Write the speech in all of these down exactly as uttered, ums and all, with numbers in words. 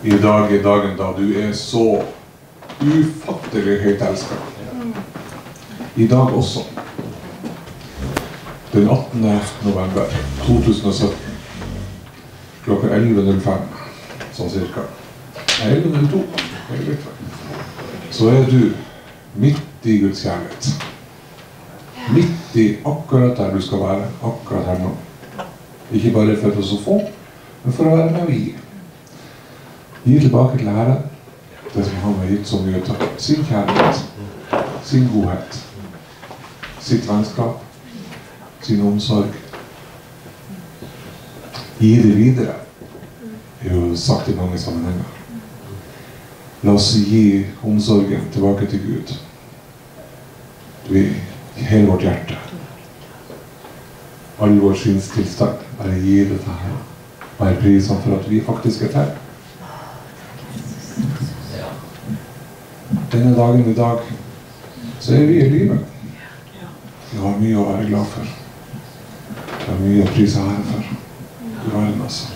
I dag er dagen da du er så ufattelig høyt elsket. I dag også. Den attende november to tusen og sytten. Klokka elleve null fem, sånn cirka. elleve null to, så er du midt i Guds kjærlighet. Midt i akkurat der du skal være, akkurat her nå. Ikke bare for å så få, men for å være med og gi. Gi tilbake til Herren det som han har gitt så mye til. Sin kjærlighet, sin godhet, sitt vennskap, sin omsorg. Gi det videre. Det er jo sagt i mange sammenhenger. La oss gi omsorgen tilbake til Gud. Vi, hele vårt hjerte. All vår sinnstilstand. Bare gi det til Herren. Bare pris ham for at vi faktisk er til. Denne dagen i dag, så er vi i livet. Vi har mye å være glad for. Vi har mye å prise Herren for. I verden, altså.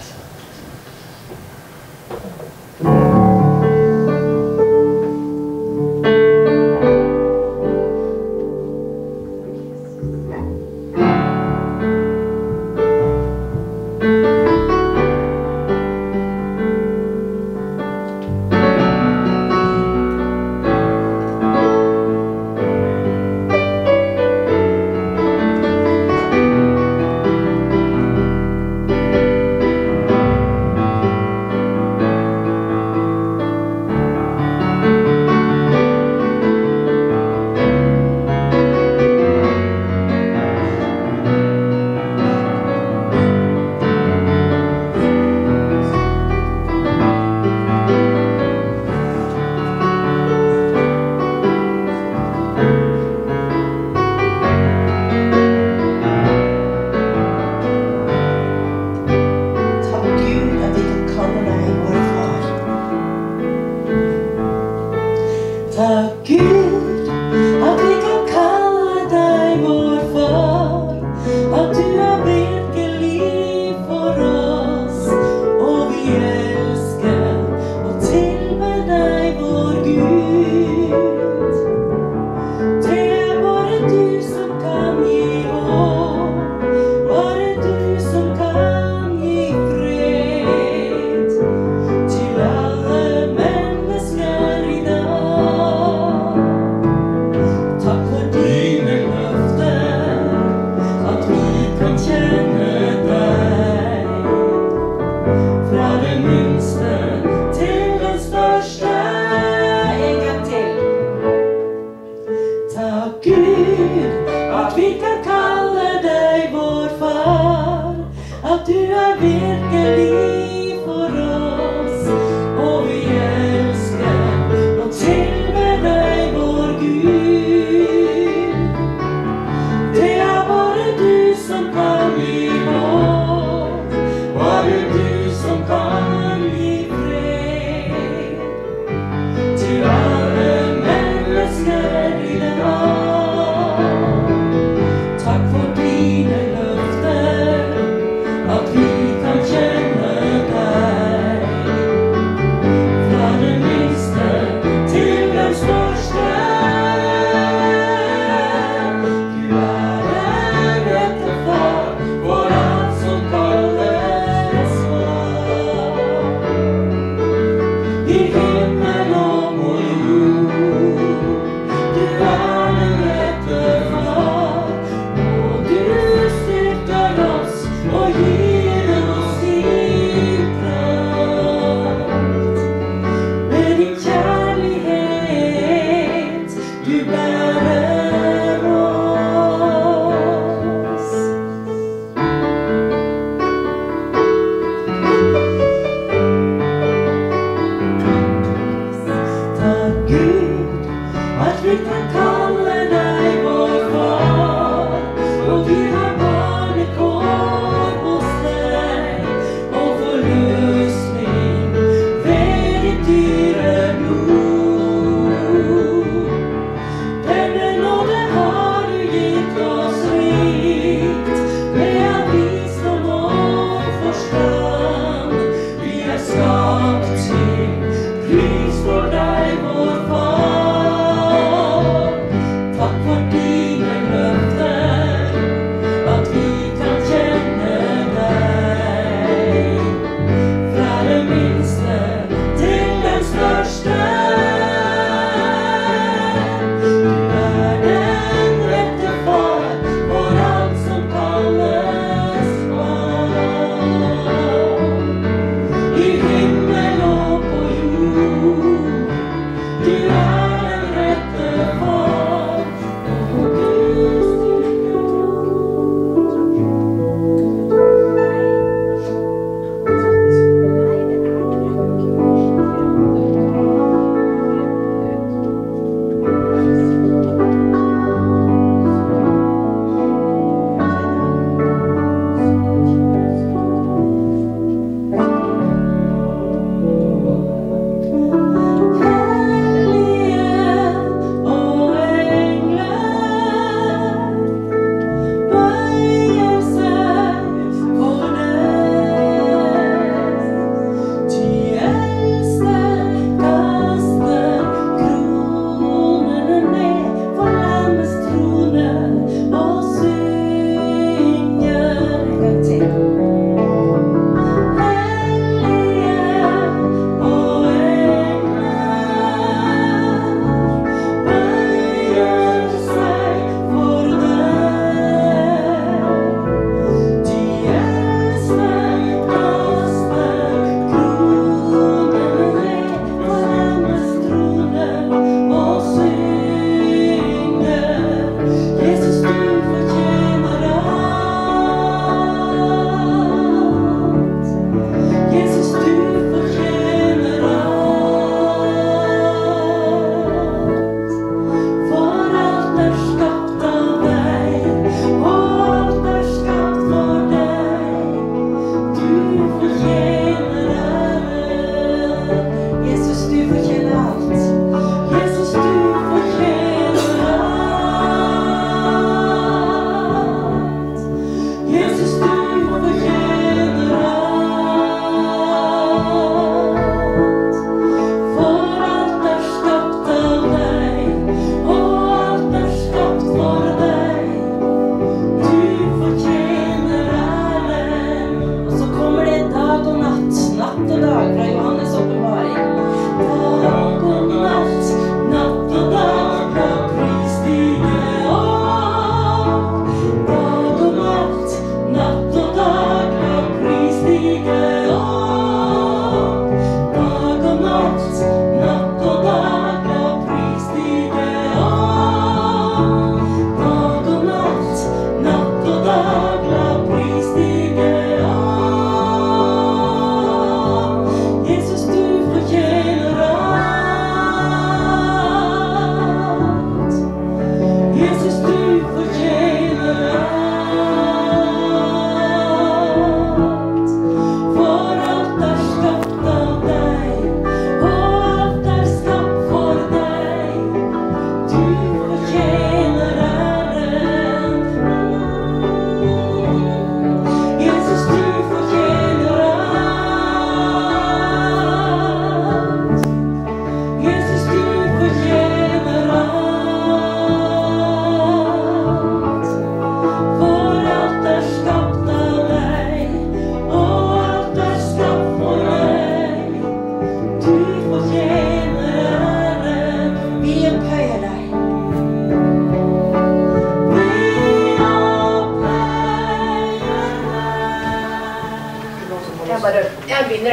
jeg begynner.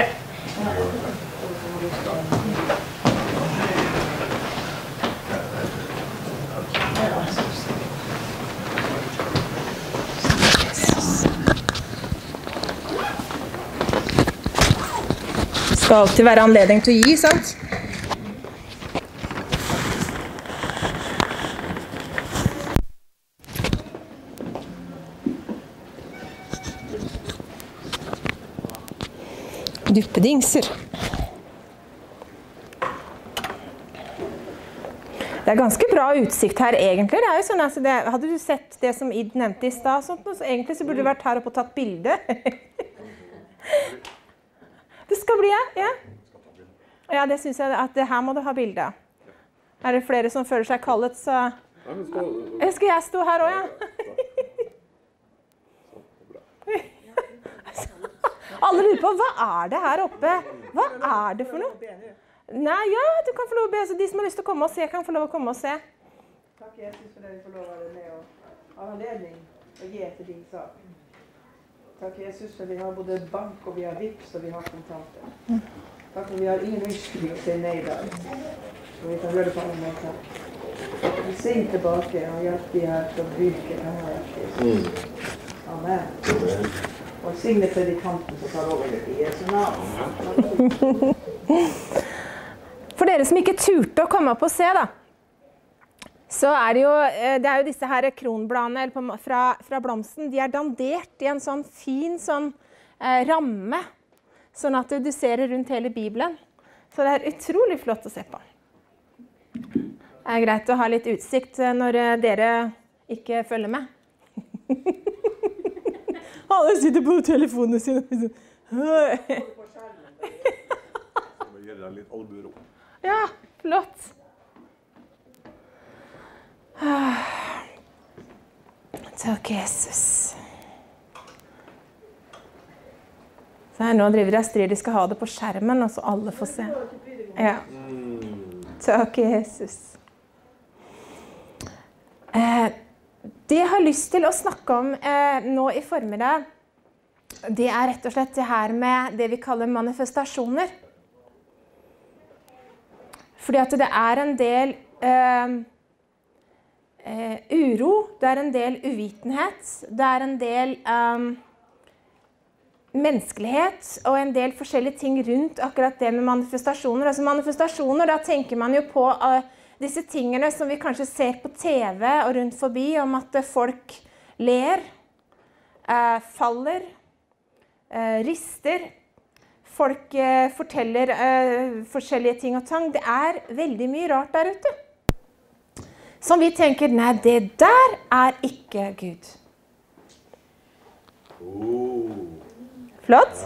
Det skal alltid være anledning til å gi, sant? Duppedingser. Det er ganske bra utsikt her, egentlig. Det er jo sånn, altså, det, hadde du sett det som Id nevnte i sted, sånt, så egentlig så burde du vært her oppe og tatt bilde. Det skal bli, ja. Ja, ja det synes jeg at det her må du ha bilde. Er det flere som føler seg kallet, så... Skal jeg stå her også, ja? Alle lurer på, hva er det her oppe? Hva er det for noe? Nei, ja, du kan få lov å be. Så de som har lyst til å komme og se, kan få lov å komme og se. Takk Jesus for det vi får lov å være med og ha anledning å gi til din sak. Takk Jesus for vi har både bank og vi har vips og vi har kontanter. Takk for vi har ingen unnskyldning å si nei der. Og vi kan gjøre det på alle måter. Vi ser tilbake og hjelp de her til å bruke det her. Jesus. Amen. Og signe predikanten som tar over det i Jesu navn. For dere som ikke turte å komme opp og se, da, så er det jo, det er jo disse her kronbladene fra, fra blomsten. De er dandert i en sånn fin sånn, eh, ramme, sånn at du ser det rundt hele Bibelen. Så det er utrolig flott å se på. Det er greit å ha litt utsikt når dere ikke følger med. Alle sitter på telefonene sine. Ja, flott. Takk, Jesus. Så her nå driver jeg styr, de skal ha det på skjermen, og så alle får se. Ja. Takk, Jesus. Eh, det jeg har lyst til å snakke om eh, nå i formiddag, det er rett og slett det her med det vi kaller manifestasjoner. Fordi at det er en del eh, eh, uro, det er en del uvitenhet, det er en del eh, menneskelighet og en del forskjellige ting rundt akkurat det med manifestasjoner. Altså manifestasjoner, da tenker man jo på uh, disse tingene som vi kanskje ser på T V og rundt forbi, om at folk ler, uh, faller, uh, rister, folk uh, forteller uh, forskjellige ting og tang. Det er veldig mye rart der ute. Som vi tenker, nei, det der er ikke Gud. Oh. Flott.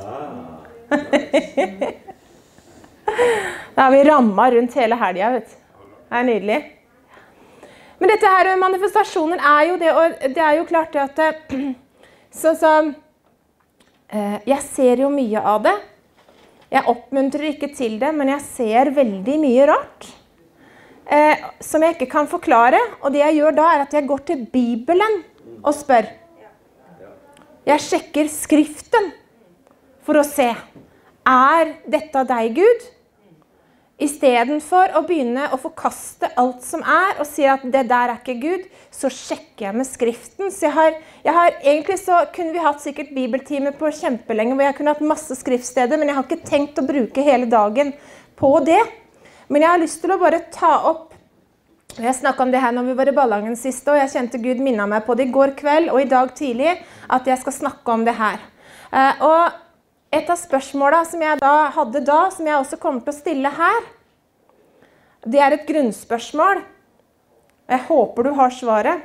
Da har vi rammet rundt hele helgen, vet du. Det er nydelig. Men dette her med manifestasjoner er jo det, og det er jo klart det at så, så, jeg ser jo mye av det. Jeg oppmuntrer ikke til det, men jeg ser veldig mye rart. Eh, som jeg ikke kan forklare, og det jeg gjør da er at jeg går til Bibelen og spør. Jeg sjekker skriften. For å se, er dette deg, Gud? I stedet for å begynne å forkaste alt som er, og si at det der er ikke Gud, så sjekker jeg med skriften. Så jeg har, jeg har, egentlig så kunne vi hatt sikkert bibeltime på kjempelenge, hvor jeg kunne hatt masse skriftsteder, men jeg har ikke tenkt å bruke hele dagen på det. Men jeg har lyst til å bare ta opp, jeg snakket om det her når vi var i Ballangen siste, og jeg kjente Gud minnet meg på det i går kveld, og i dag tidlig, at jeg skal snakke om det her. Uh, og et av spørsmålene som jeg da hadde da, som jeg også kommer til å stille her, det er et grunnspørsmål. Jeg håper du har svaret.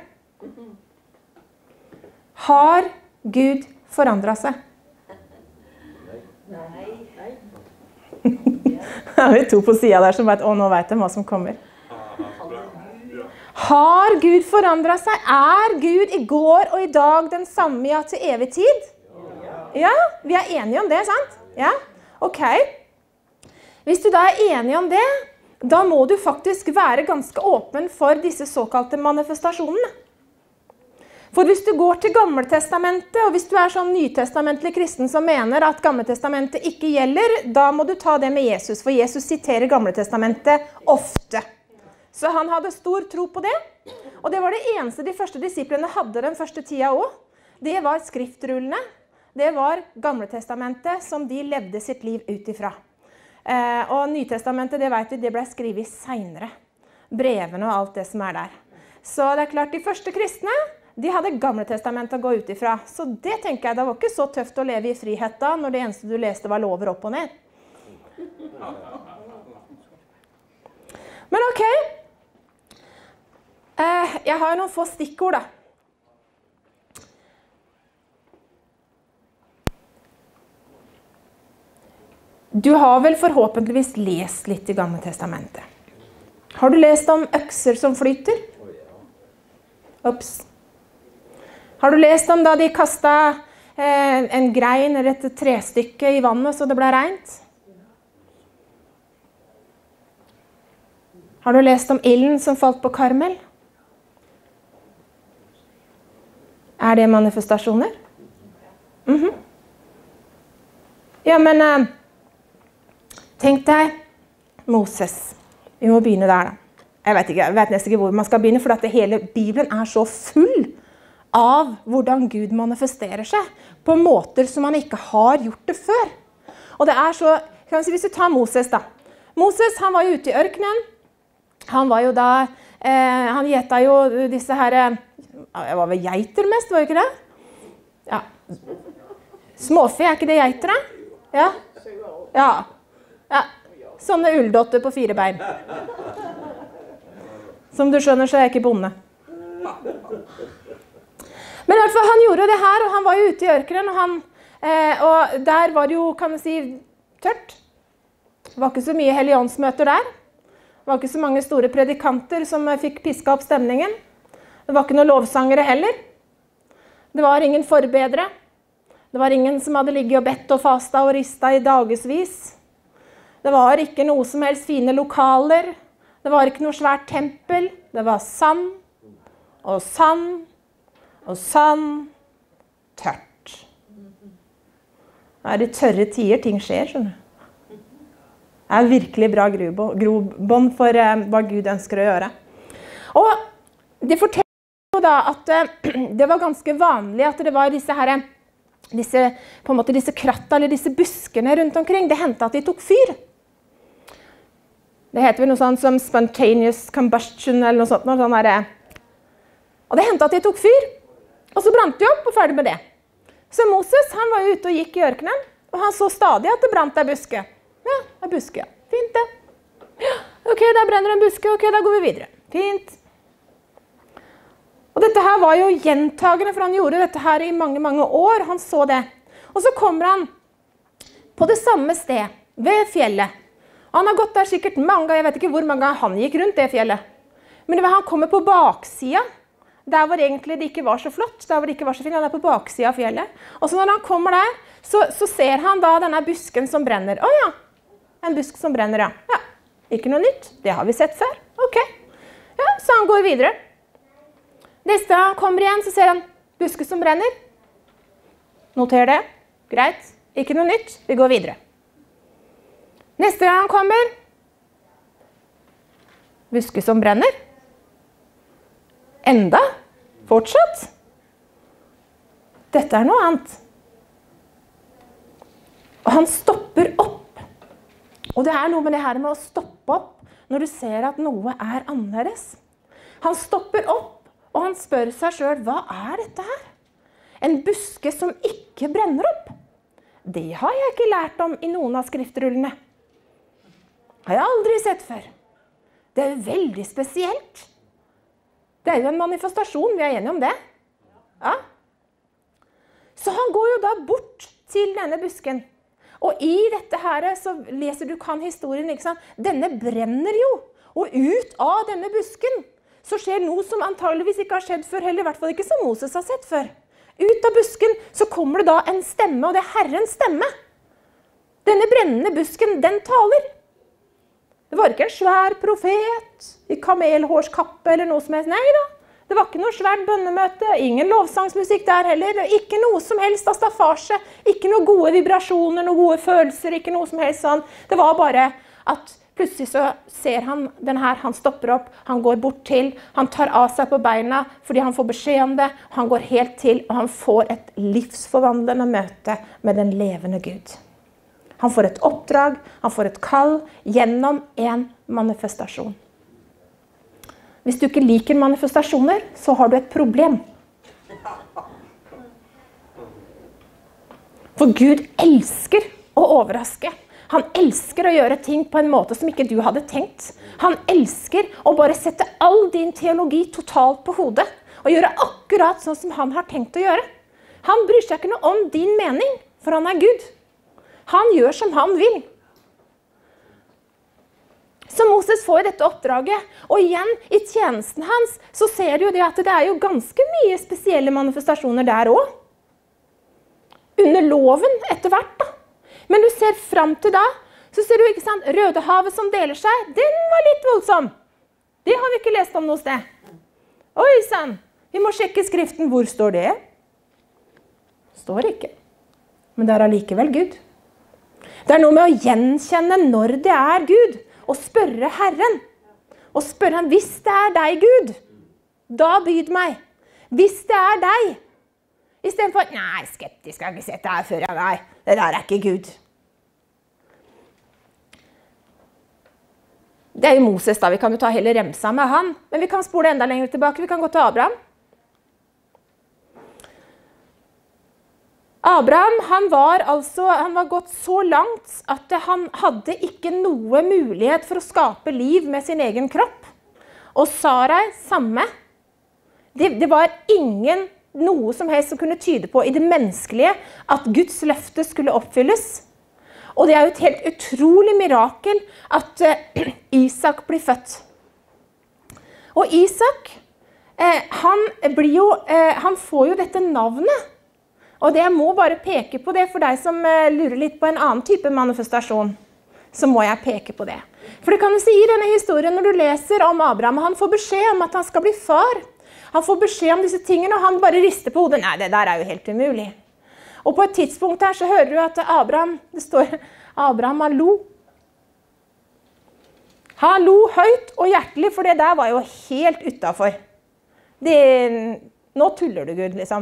Har Gud forandret seg? Nei. Da har vi to på siden der som vet, å, nå vet de hva som kommer. Har Gud forandret seg? Er Gud i går og i dag den samme, ja, til evig tid? Ja, vi er enige om det, sant? Ja, ok. Hvis du da er enig om det, da må du faktisk være ganske åpen for disse såkalte manifestasjonene. For hvis du går til Gammeltestamentet, og hvis du er sånn nytestamentlig kristen som mener at Gammeltestamentet ikke gjelder, da må du ta det med Jesus, for Jesus siterer Gammeltestamentet ofte. Så han hadde stor tro på det, og det var det eneste de første disiplene hadde den første tida også. Det var skriftrullene, det var Gammeltestamentet som de levde sitt liv ut ifra. Eh, og Nytestamentet, det vet du, det ble skrevet senere. Brevene og alt det som er der. Så det er klart, de første kristne, de hadde Gammeltestamentet å gå ut ifra. Så det tenker jeg, det var ikke så tøft å leve i frihet da, når det eneste du leste var lover opp og ned. Men ok, eh, jeg har noen få stikkord da. Du har vel forhåpentligvis lest litt i Gammeltestamentet. Har du lest om økser som flyter? Ops. Har du lest om da de kastet eh, en grein eller et trestykke i vannet så det ble rent? Har du lest om ilden som falt på Karmel? Er det manifestasjoner? Mhm. Ja, men eh, tenk deg Moses. Vi må begynne der da. Jeg vet, ikke, jeg vet nesten ikke hvor man skal begynne, for at hele Bibelen er så full av hvordan Gud manifesterer seg på måter som han ikke har gjort det før. Og det er så, kan vi si, hvis du tar Moses da. Moses, han var jo ute i ørkenen. Han var jo da, eh, han gjettet jo disse her, det var vel geiter mest, var det ikke det? Ja. Småfe, er ikke det geiter da? Ja. Ja. Ja. Sånne ulldotter på fire bein. Som du skjønner, så er jeg ikke bonde. Men i hvert fall, han gjorde det her, og han var jo ute i ørkenen, og, han, eh, og der var det jo, kan man si, tørt. Det var ikke så mye helligåndsmøter der. Det var ikke så mange store predikanter som fikk pisket opp stemningen. Det var ikke noen lovsangere heller. Det var ingen forbedre. Det var ingen som hadde ligget og bedt og fastet og ristet i dagesvis. Det var ikke noe som helst fine lokaler. Det var ikke noe svært tempel. Det var sand og sand og sand. Tørt. Det er i tørre tider ting skjer, skjønner du. Det er virkelig bra grobånd for uh, hva Gud ønsker å gjøre. Og det forteller jo da at uh, det var ganske vanlig at det var disse her, disse, på en måte disse kratta eller disse buskene rundt omkring. Det hendte at de tok fyr. Det heter vel noe sånt som spontaneous combustion eller noe sånt. Noe sånt der. Og det hendte at de tok fyr, og så brant de opp og ferdig med det. Så Moses, han var ute og gikk i ørkenen, og han så stadig at det brant en buske. Ja, en buske, ja. Fint det. Ja, ok, der brenner en buske, ok, da går vi videre. Fint. Og dette her var jo gjentagende, for han gjorde dette her i mange, mange år. Han så det. Og så kommer han på det samme sted, ved fjellet. Han har gått der sikkert mange ganger, jeg vet ikke hvor mange ganger han gikk rundt det fjellet. Men det var han kommer på baksiden, der hvor egentlig det ikke var så flott, der hvor det ikke var så fint, han er på baksiden av fjellet. Og så når han kommer der, så, så ser han da denne busken som brenner. Å ja, en busk som brenner, ja. Ja, ikke noe nytt, det har vi sett før. Ok, ja, så han går videre. Neste gang han kommer igjen, så ser han buske som brenner. Noter det, greit, ikke noe nytt, vi går videre. Neste gang han kommer, buske som brenner. Enda, fortsatt. Dette er noe annet. Og han stopper opp. Og det er noe med det her med å stoppe opp når du ser at noe er annerledes. Han stopper opp, og han spør seg selv, hva er dette her? En buske som ikke brenner opp. Det har jeg ikke lært om i noen av skriftrullene. Har jeg aldri sett før. Det er jo veldig spesielt. Det er jo en manifestasjon, vi er enige om det. Ja. Så han går jo da bort til denne busken. Og i dette her så leser du kan historien, ikke sant? Denne brenner jo. Og ut av denne busken så skjer noe som antageligvis ikke har skjedd før, eller i hvert fall ikke som Moses har sett før. Ut av busken så kommer det da en stemme, og det er Herrens stemme. Denne brennende busken, den taler. Det var ikke en svær profet i kamelhårskappe eller noe som helst. Nei da, Det var ikke noe svært bønnemøte, ingen lovsangsmusikk der heller, ikke noe som helst av staffasje, ikke noe gode vibrasjoner, noe gode følelser, ikke noe som helst sånn. Det var bare at plutselig så ser han den her, han stopper opp, han går bort til, han tar av seg på beina fordi han får beskjed om det, han går helt til, og han får et livsforvandlende møte med den levende Gud. Han får et oppdrag, han får et kall gjennom en manifestasjon. Hvis du ikke liker manifestasjoner, så har du et problem. For Gud elsker å overraske. Han elsker å gjøre ting på en måte som ikke du hadde tenkt. Han elsker å bare sette all din teologi totalt på hodet, og gjøre akkurat sånn som han har tenkt å gjøre. Han bryr seg ikke noe om din mening, for han er Gud. Han gjør som han vil. Så Moses får dette oppdraget, og igjen i tjenesten hans så ser du jo det at det er jo ganske mye spesielle manifestasjoner der også. Under loven etter hvert da. Men du ser frem til da, så ser du ikke sant, Rødehavet som deler seg, den var litt voldsom. Det har vi ikke lest om noe sted. Oi sann, vi må sjekke skriften, hvor står det? Står ikke. Men det er allikevel Gud. Det er noe med å gjenkjenne når det er Gud. Og spørre Herren, og spørre han, hvis det er deg, Gud, da byd meg. Hvis det er deg, i stedet for, nei, skeptisk, jeg har ikke sett det her før, nei, det der er ikke Gud. Det er jo Moses da, vi kan jo ta hele remsa med han, men vi kan spole enda lenger tilbake, vi kan gå til Abraham. Abraham, han var altså, han var gått så langt at han hadde ikke noe mulighet for å skape liv med sin egen kropp. Og Sarai, samme. Det, det var ingen noe som helst som kunne tyde på i det menneskelige at Guds løfte skulle oppfylles. Og det er jo et helt utrolig mirakel at uh, Isak blir født. Og Isak, eh, han, blir jo, eh, han får jo dette navnet. Og det jeg må bare peke på det, for deg som lurer litt på en annen type manifestasjon, så må jeg peke på det. For det kan du si i denne historien når du leser om Abraham, han får beskjed om at han skal bli far. Han får beskjed om disse tingene, og han bare rister på hodet. Nei, det der er jo helt umulig. Og på et tidspunkt her så hører du at Abraham, det står, Abraham han lo. Han lo høyt og hjertelig, for det der var jo helt utenfor. Det, nå tuller du, Gud, liksom.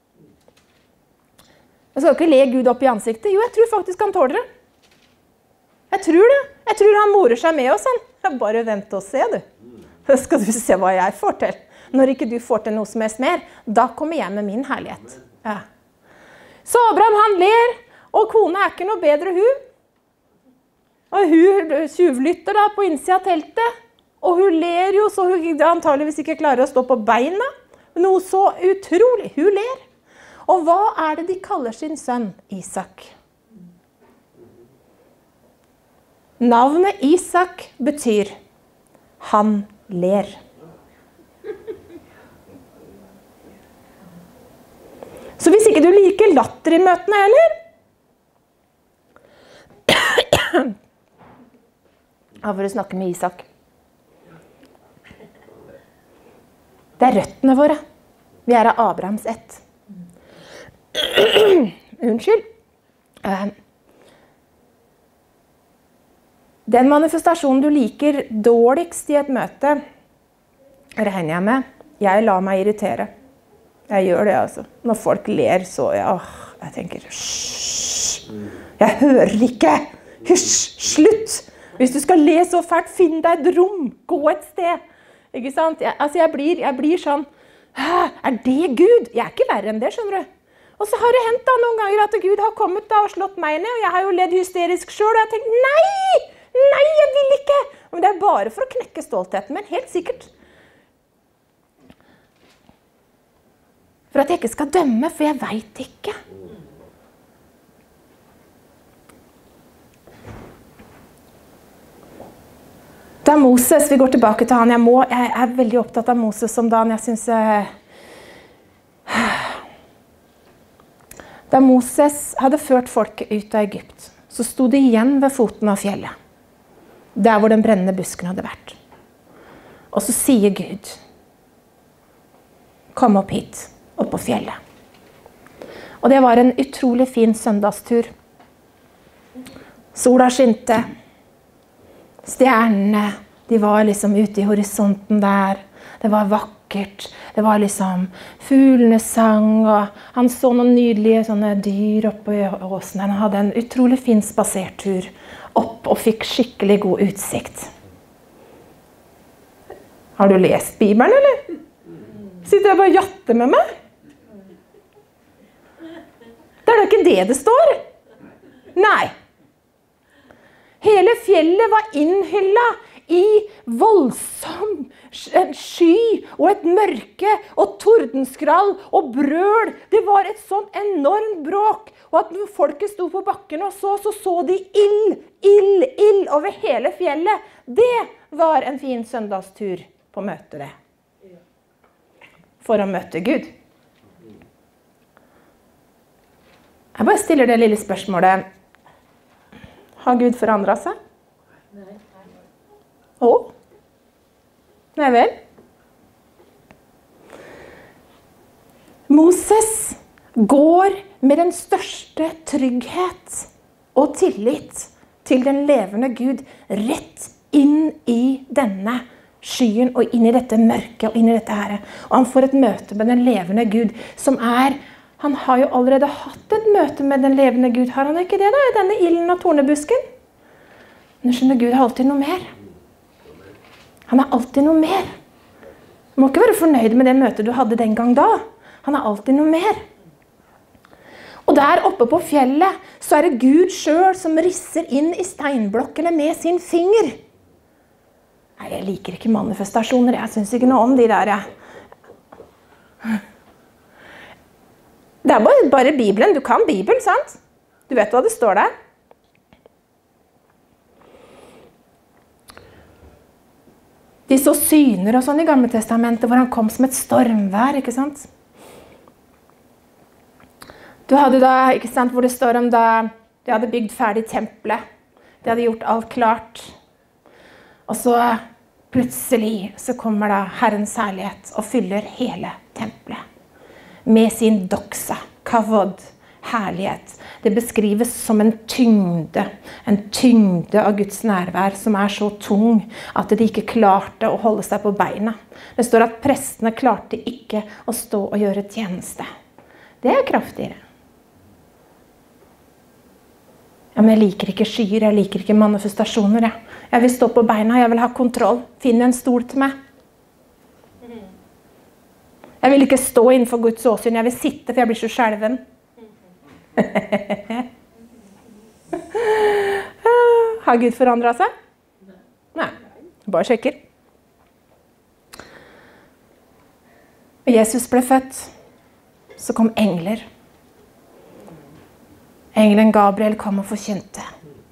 Jeg skal ikke le Gud opp i ansiktet. Jo, jeg tror faktisk han tåler det. Jeg tror det. Jeg tror han morer seg med oss. Han. Bare vent og se, du. Så skal du se hva jeg får til. Når ikke du får til noe som helst mer, da kommer jeg med min herlighet. Ja. Så Abraham, han ler, og kona er ikke noe bedre hun. Og hun tjuvlytter da på innsida av teltet, og hun ler jo, så hun antageligvis ikke klarer å stå på beina. Noe så utrolig. Hun ler. Og hva er det de kaller sin sønn, Isak? Navnet Isak betyr han ler. Så hvis ikke du liker latter i møtene heller, da får du snakke med Isak. Det er røttene våre. Vi er av Abrahams ett. Unnskyld. Den manifestasjonen du liker dårligst i et møte, regner jeg med, jeg lar meg irritere. Jeg gjør det altså. Når folk ler så, ja, jeg tenker, hysj, jeg hører ikke, hysj, slutt. Hvis du skal le så fælt, finn deg et rom, gå et sted. Ikke sant? Jeg, altså jeg blir, jeg blir sånn, er det Gud? Jeg er ikke verre enn det, skjønner du? Og så har det hendt da noen ganger at Gud har kommet da og slått meg ned, og jeg har jo ledd hysterisk selv, og jeg har tenkt, nei, nei, jeg vil ikke. Men det er bare for å knekke stoltheten, men helt sikkert. For at jeg ikke skal dømme, for jeg vet ikke. Da Moses, vi går tilbake til han, jeg, må, jeg er veldig opptatt av Moses om dagen, jeg synes... Uh, Da Moses hadde ført folket ut av Egypt, så stod de igjen ved foten av fjellet, der hvor den brennende busken hadde vært. Og så sier Gud, kom opp hit, opp på fjellet. Og det var en utrolig fin søndagstur. Sola skinte. Stjernene, de var liksom ute i horisonten der. Det var vakkert. Det var liksom fuglene sang, og han så noen nydelige sånne dyr oppe i åsen. Han hadde en utrolig fin spasertur opp og fikk skikkelig god utsikt. Har du lest Bibelen, eller? Sitter jeg bare og jatter med meg? Det er da ikke det det står. Nei. Hele fjellet var innhyllet i voldsom sky og et mørke og tordenskrall og brøl. Det var et sånt enormt bråk. Og at når folket sto på bakken og så, så så de ild, ild, ild over hele fjellet. Det var en fin søndagstur på møte det. For å møte Gud. Jeg bare stiller det lille spørsmålet. Har Gud forandret seg? Nei. Å? Nei vel. Moses går med den største trygghet og tillit til den levende Gud rett inn i denne skyen og inn i dette mørket og inn i dette her. Og han får et møte med den levende Gud som er... Han har jo allerede hatt et møte med den levende Gud. Har han ikke det da, i denne ilden og tornebusken? Men skjønner, Gud har alltid noe mer. Han har alltid noe mer. Du må ikke være fornøyd med det møtet du hadde den gang da. Han har alltid noe mer. Og der oppe på fjellet, så er det Gud selv som risser inn i steinblokkene med sin finger. Nei, jeg liker ikke manifestasjoner. Jeg synes ikke noe om de der, jeg. Det er bare, bare Bibelen. Du kan Bibelen, sant? Du vet hva det står der. De så syner og sånn i Gamle Testamentet, hvor han kom som et stormvær, ikke sant? Du hadde da, ikke sant, hvor det står om da de hadde bygd ferdig tempelet. De hadde gjort alt klart. Og så plutselig så kommer da Herrens herlighet og fyller hele tempelet. Med sin doxa, kavod, herlighet. Det beskrives som en tyngde, en tyngde av Guds nærvær som er så tung at de ikke klarte å holde seg på beina. Det står at prestene klarte ikke å stå og gjøre tjeneste. Det er kraftigere. Ja, men jeg liker ikke skyer, jeg liker ikke manifestasjoner. Jeg, jeg vil stå på beina, jeg vil ha kontroll. Finn en stol til meg. Jeg vil ikke stå innenfor Guds åsyn, jeg vil sitte, for jeg blir så skjelven. Har Gud forandret seg? Nei, bare sjekker. Og Jesus ble født, så kom engler. Engelen Gabriel kom og forkynte.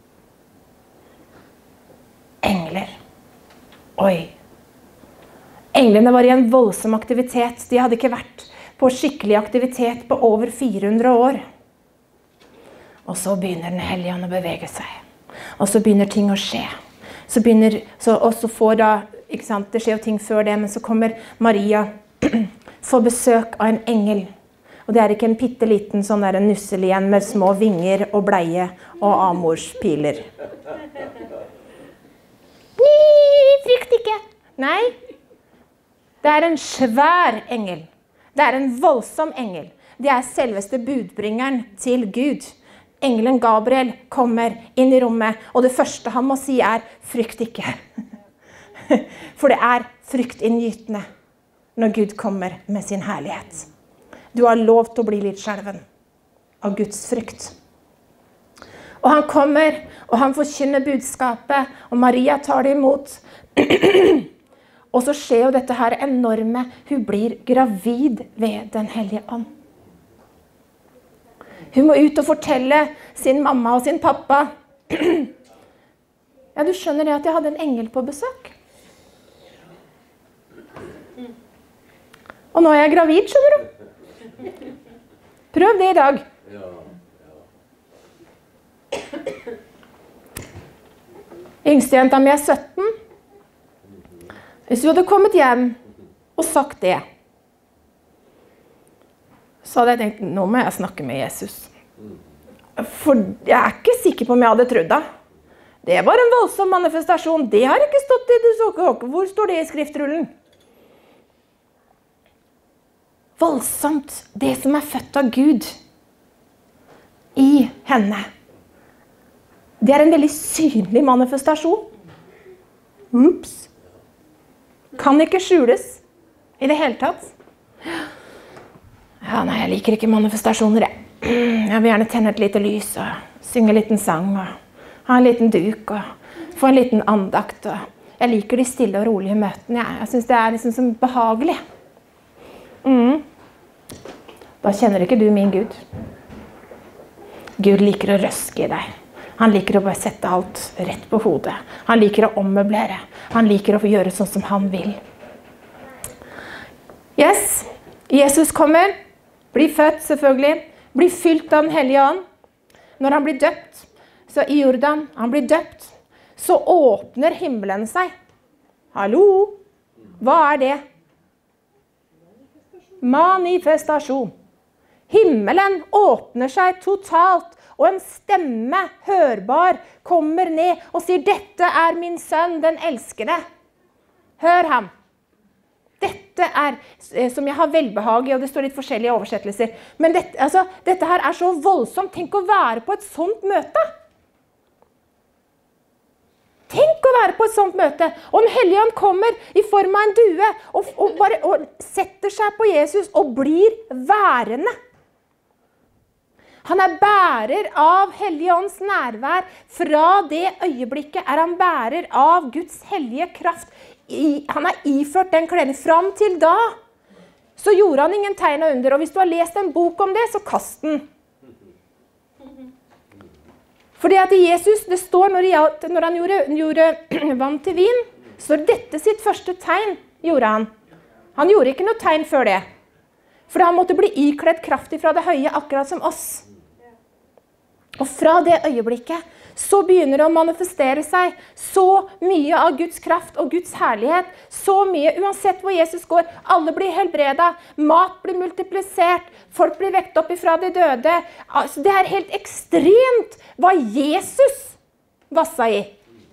Engler. Oi. Englene var i en voldsom aktivitet. De hadde ikke vært på skikkelig aktivitet på over fire hundre år. Og så begynner den hellige ånd å bevege seg. Og så begynner ting å skje. Så begynner, så, og så får da, ikke sant, det skjer jo ting før det, men så kommer Maria, får besøk av en engel. Og det er ikke en pitteliten sånn der nussel igjen med små vinger og bleie og amorspiler. Nei, frykt ikke. Nei. Det er en svær engel. Det er en voldsom engel. Det er selveste budbringeren til Gud. Engelen Gabriel kommer inn i rommet, og det første han må si er, frykt ikke. For det er fryktinngytende når Gud kommer med sin herlighet. Du har lov til å bli litt skjelven av Guds frykt. Og han kommer, og han forkynner budskapet, og Maria tar det imot. Og så skjer jo dette her enorme, hun blir gravid ved den hellige ånd. Hun må ut og fortelle sin mamma og sin pappa. Ja, du skjønner det at jeg hadde en engel på besøk. Og nå er jeg gravid, skjønner du. Prøv det i dag. Yngstejenta mi er sytten. Hvis du hadde kommet hjem og sagt det, så hadde jeg tenkt, nå må jeg snakke med Jesus. For jeg er ikke sikker på om jeg hadde trodd det. Det var en voldsom manifestasjon. Det har ikke stått i det. Hvor står det i skriftrullen? Voldsomt. Det som er født av Gud i henne. Det er en veldig synlig manifestasjon. Ups. Kan ikke skjules i det hele tatt. Ja, nei, jeg liker ikke manifestasjoner. Jeg, jeg vil gjerne tenne et lite lys og synge en liten sang og ha en liten duk og få en liten andakt. Og jeg liker de stille og rolige møtene. Jeg, jeg synes det er liksom sånn behagelig. Mm. Da kjenner ikke du min Gud. Gud liker å røske i deg. Han liker å bare sette alt rett på hodet. Han liker å ommøblere. Han liker å få gjøre sånn som han vil. Yes, Jesus kommer, blir født selvfølgelig, blir fylt av den hellige ånd. Når han blir døpt, så i Jordan, han blir døpt, så åpner himmelen seg. Hallo, hva er det? Manifestasjon. Himmelen åpner seg totalt, og en stemme, hørbar, kommer ned og sier, dette er min sønn, den elskede. Hør ham. Dette er, som jeg har velbehag i, og det står litt forskjellige oversettelser. Men dette, altså, dette her er så voldsomt. Tenk å være på et sånt møte. Tenk å være på et sånt møte. Og den hellige ånd kommer i form av en due, og, og, bare, og setter seg på Jesus, og blir værende. Han er bærer av hellige ånds nærvær. Fra det øyeblikket er han bærer av Guds hellige kraft. I, han er iført den kledningen. Fram til da så gjorde han ingen tegn og under. Og hvis du har lest en bok om det, så kast den. Fordi at Jesus, det står når, det, når han gjorde, gjorde vann til vin, så dette sitt første tegn gjorde han. Han gjorde ikke noe tegn før det. For han måtte bli ikledd kraftig fra det høye, akkurat som oss. Og fra det øyeblikket så begynner det å manifestere seg så mye av Guds kraft og Guds herlighet. Så mye, uansett hvor Jesus går, alle blir helbredet, mat blir multiplisert, folk blir vekt opp ifra de døde. Altså, det er helt ekstremt hva Jesus vassa i.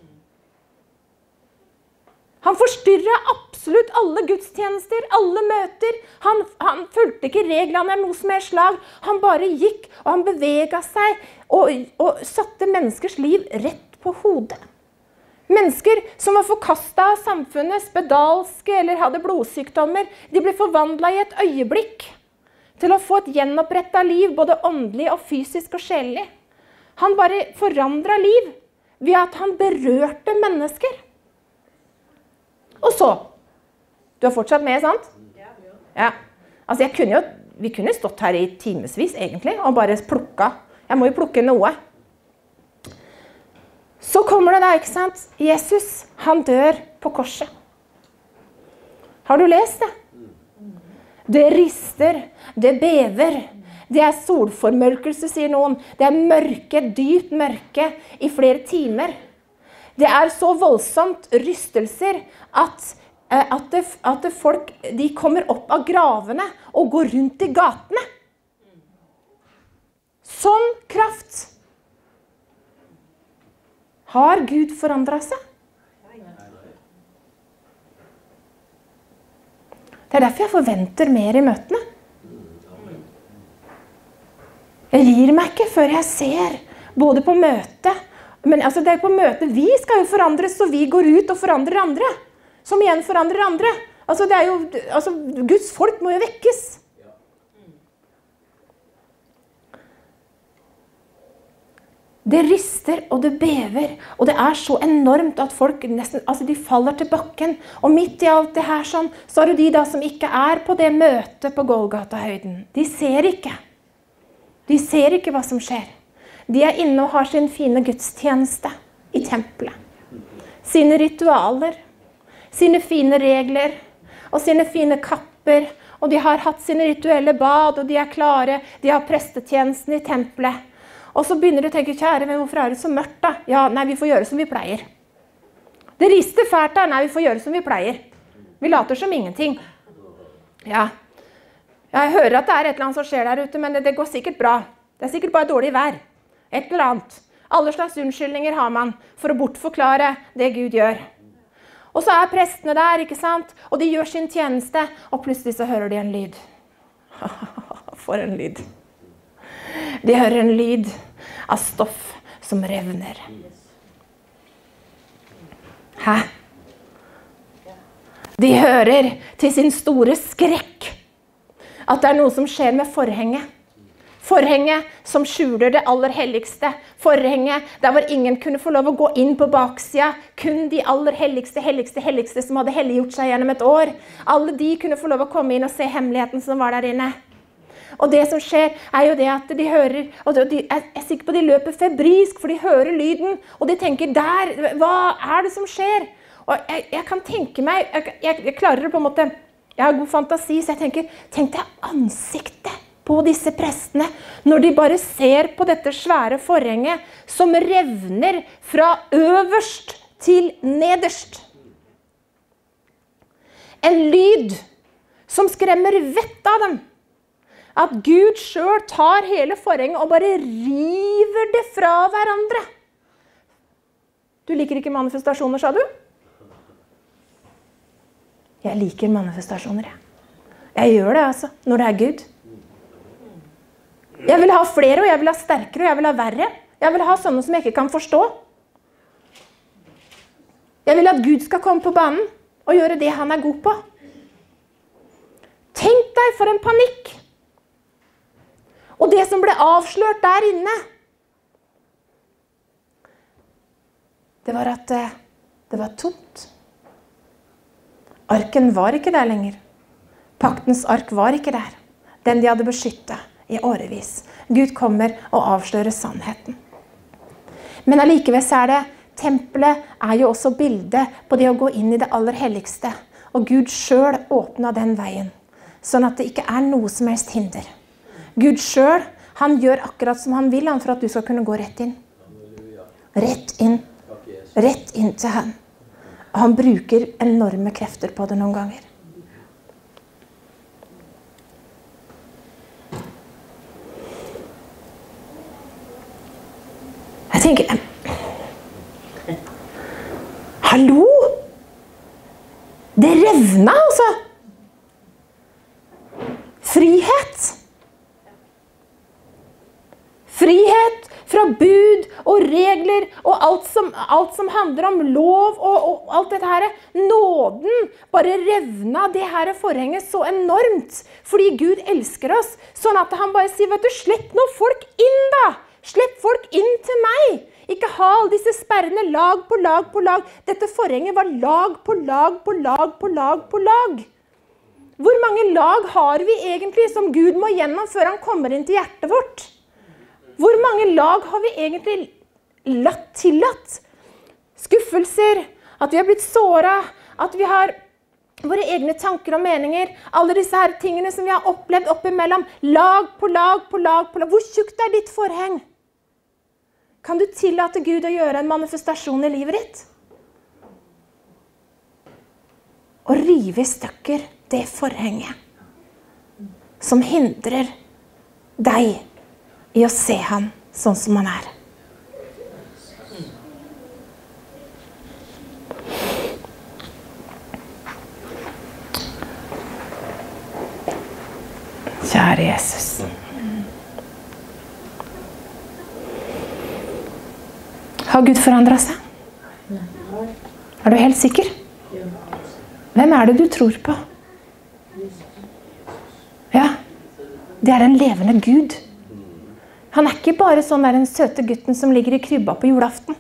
Han forstyrret absolutt alle gudstjenester, alle møter. Han, han fulgte ikke reglene av noe som er slag. Han bare gikk, og han beveget seg, og, og satte menneskers liv rett på hodet. Mennesker som var forkastet av samfunnet, spedalske eller hadde blodsykdommer, de ble forvandlet i et øyeblikk til å få et gjenopprettet liv, både åndelig og fysisk og sjelelig. Han bare forandret liv ved at han berørte mennesker. Og så, du har fortsatt med, sant? Ja. Altså, jeg kunne jo, vi kunne stått her i timesvis, egentlig, og bare plukka. Jeg må jo plukke noe. Så kommer det da, ikke sant? Jesus, han dør på korset. Har du lest det? Det rister, det bever. Det er solformørkelse, sier noen. Det er mørke, dypt mørke i flere timer. Det er så voldsomt rystelser at, at, det, at det folk de kommer opp av gravene og går rundt i gatene. Sånn kraft. Har Gud forandret seg? Det er derfor jeg forventer mer i møtene. Jeg gir meg ikke før jeg ser, både på møtet. Men altså, det er på møtet. Vi skal jo forandres, så vi går ut og forandrer andre. Som igjen forandrer andre. Altså, det er jo, altså, Guds folk må jo vekkes. Det rister, og det bever. Og det er så enormt at folk nesten, altså, de faller til bakken. Og midt i alt det her sånn, så har du de da som ikke er på det møtet på Golgata-høyden. De ser ikke. De ser ikke hva som skjer. De er inne og har sin fine gudstjeneste i tempelet. Sine ritualer, sine fine regler og sine fine kapper. Og de har hatt sine rituelle bad, og de er klare. De har prestetjenesten i tempelet. Og så begynner de å tenke, kjære, men hvorfor er det så mørkt da? Ja, nei, vi får gjøre som vi pleier. Det rister fælt da, nei, vi får gjøre som vi pleier. Vi later som ingenting. Ja. Jeg hører at det er et eller annet som skjer der ute, men det, det går sikkert bra. Det er sikkert bare dårlig vær. Et eller annet. Alle slags unnskyldninger har man for å bortforklare det Gud gjør. Og så er prestene der, ikke sant? Og de gjør sin tjeneste, og plutselig så hører de en lyd. For en lyd. De hører en lyd av stoff som revner. Hæ? De hører til sin store skrekk at det er noe som skjer med forhenget. Forhenget som skjuler det aller helligste. Forhenget der hvor ingen kunne få lov å gå inn på baksida. Kun de aller helligste, helligste, helligste som hadde helliggjort seg gjennom et år. Alle de kunne få lov å komme inn og se hemmeligheten som var der inne. Og det som skjer er jo det at de hører, og de er, jeg er sikker på de løper febrisk, for de hører lyden, og de tenker, der, hva er det som skjer? Og jeg, jeg kan tenke meg, jeg, jeg, jeg klarer det på en måte, jeg har god fantasi, så jeg tenker, tenk deg ansiktet på disse prestene, når de bare ser på dette svære forhenget, som revner fra øverst til nederst. En lyd som skremmer vett av dem. At Gud selv tar hele forhenget og bare river det fra hverandre. Du liker ikke manifestasjoner, sa du? Jeg liker manifestasjoner, jeg. Jeg gjør det altså, når det er Gud. Jeg vil ha flere, og jeg vil ha sterkere, og jeg vil ha verre. Jeg vil ha sånne som jeg ikke kan forstå. Jeg vil at Gud skal komme på banen og gjøre det han er god på. Tenk deg for en panikk. Og det som ble avslørt der inne, det var at det var tomt. Arken var ikke der lenger. Paktens ark var ikke der. Den de hadde beskyttet i årevis. Gud kommer og avslører sannheten. Men allikevel så er det, tempelet er jo også bildet på det å gå inn i det aller helligste. Og Gud selv åpnet den veien, sånn at det ikke er noe som helst hinder. Gud selv, han gjør akkurat som han vil, han for at du skal kunne gå rett inn. Rett inn. Rett inn til han. Og han bruker enorme krefter på det noen ganger. Jeg tenker, hallo? Det revna altså. Frihet. Frihet fra bud og regler og alt som, alt som handler om lov og, og alt dette her. Nåden bare revna det her forhenget så enormt. Fordi Gud elsker oss. Sånn at han bare sier, vet du, slipp nå folk inn da. Slipp folk inn til meg. Ikke ha alle disse sperrene lag på lag på lag. Dette forhenget var lag på lag på lag på lag på lag. Hvor mange lag har vi egentlig som Gud må gjennom før han kommer inn til hjertet vårt? Hvor mange lag har vi egentlig latt tillatt? Skuffelser, at vi har blitt såret, at vi har våre egne tanker og meninger, alle disse her tingene som vi har opplevd oppimellom, lag på lag på lag på lag. Hvor tjukt er ditt forheng? Kan du tillate Gud å gjøre en manifestasjon i livet ditt? Og rive i stykker det forhenget som hindrer deg i å se han sånn som han er. Kjære Jesus. Har Gud forandret seg? Er du helt sikker? Hvem er det du tror på? Ja, det er den levende Gud. Han er ikke bare sånn der den søte gutten som ligger i krybba på julaften.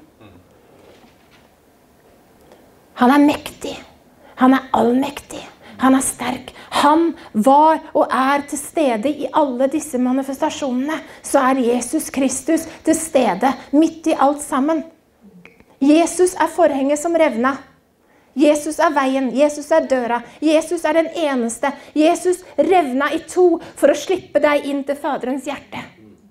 Han er mektig. Han er allmektig. Han er sterk. Han var og er til stede i alle disse manifestasjonene. Så er Jesus Kristus til stede midt i alt sammen. Jesus er forhenget som revna. Jesus er veien. Jesus er døra. Jesus er den eneste. Jesus revna i to for å slippe deg inn til Faderens hjerte.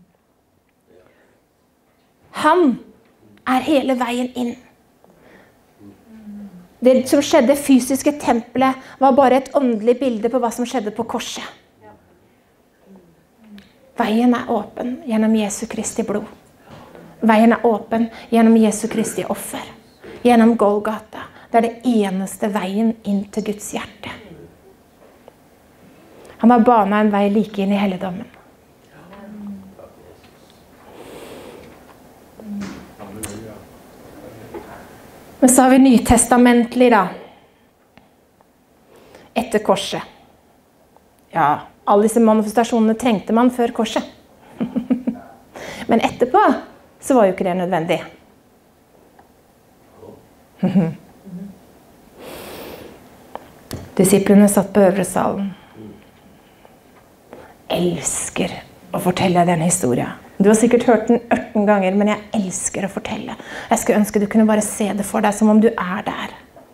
Han er hele veien inn. Det som skjedde fysiske tempelet var bare et åndelig bilde på hva som skjedde på korset. Veien er åpen gjennom Jesu Kristi blod. Veien er åpen gjennom Jesu Kristi offer. Gjennom Golgata. Det er det eneste veien inn til Guds hjerte. Han har banet en vei like inn i helligdommen. Men så har vi nytestamentlig da. Etter korset. Ja, alle disse manifestasjonene trengte man før korset. Men etterpå så var jo ikke det nødvendig. Disiplene satt på øvre salen. Elsker å fortelle den historien. Du har sikkert hørt den ørten ganger, men jeg elsker å fortelle. Jeg skulle ønske du kunne bare se det for deg som om du er der.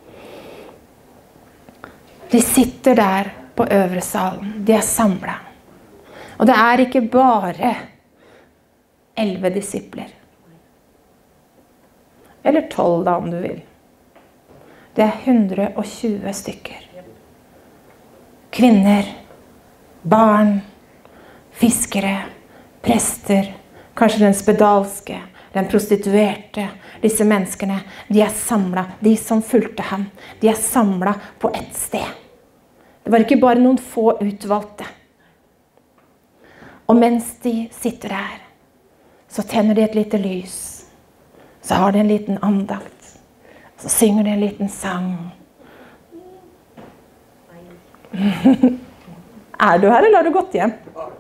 De sitter der på øvre salen. De er samlet. Og det er ikke bare elleve disipler. Eller tolv da, om du vil. Det er hundre og tjue stykker. Kvinner, barn, fiskere, prester, kanskje den spedalske, den prostituerte, disse menneskene, de er samlet, de som fulgte ham, de er samlet på ett sted. Det var ikke bare noen få utvalgte. Og mens de sitter der, så tenner de et lite lys, så har de en liten andakt, så synger de en liten sang. Er du her, eller har du gått hjem?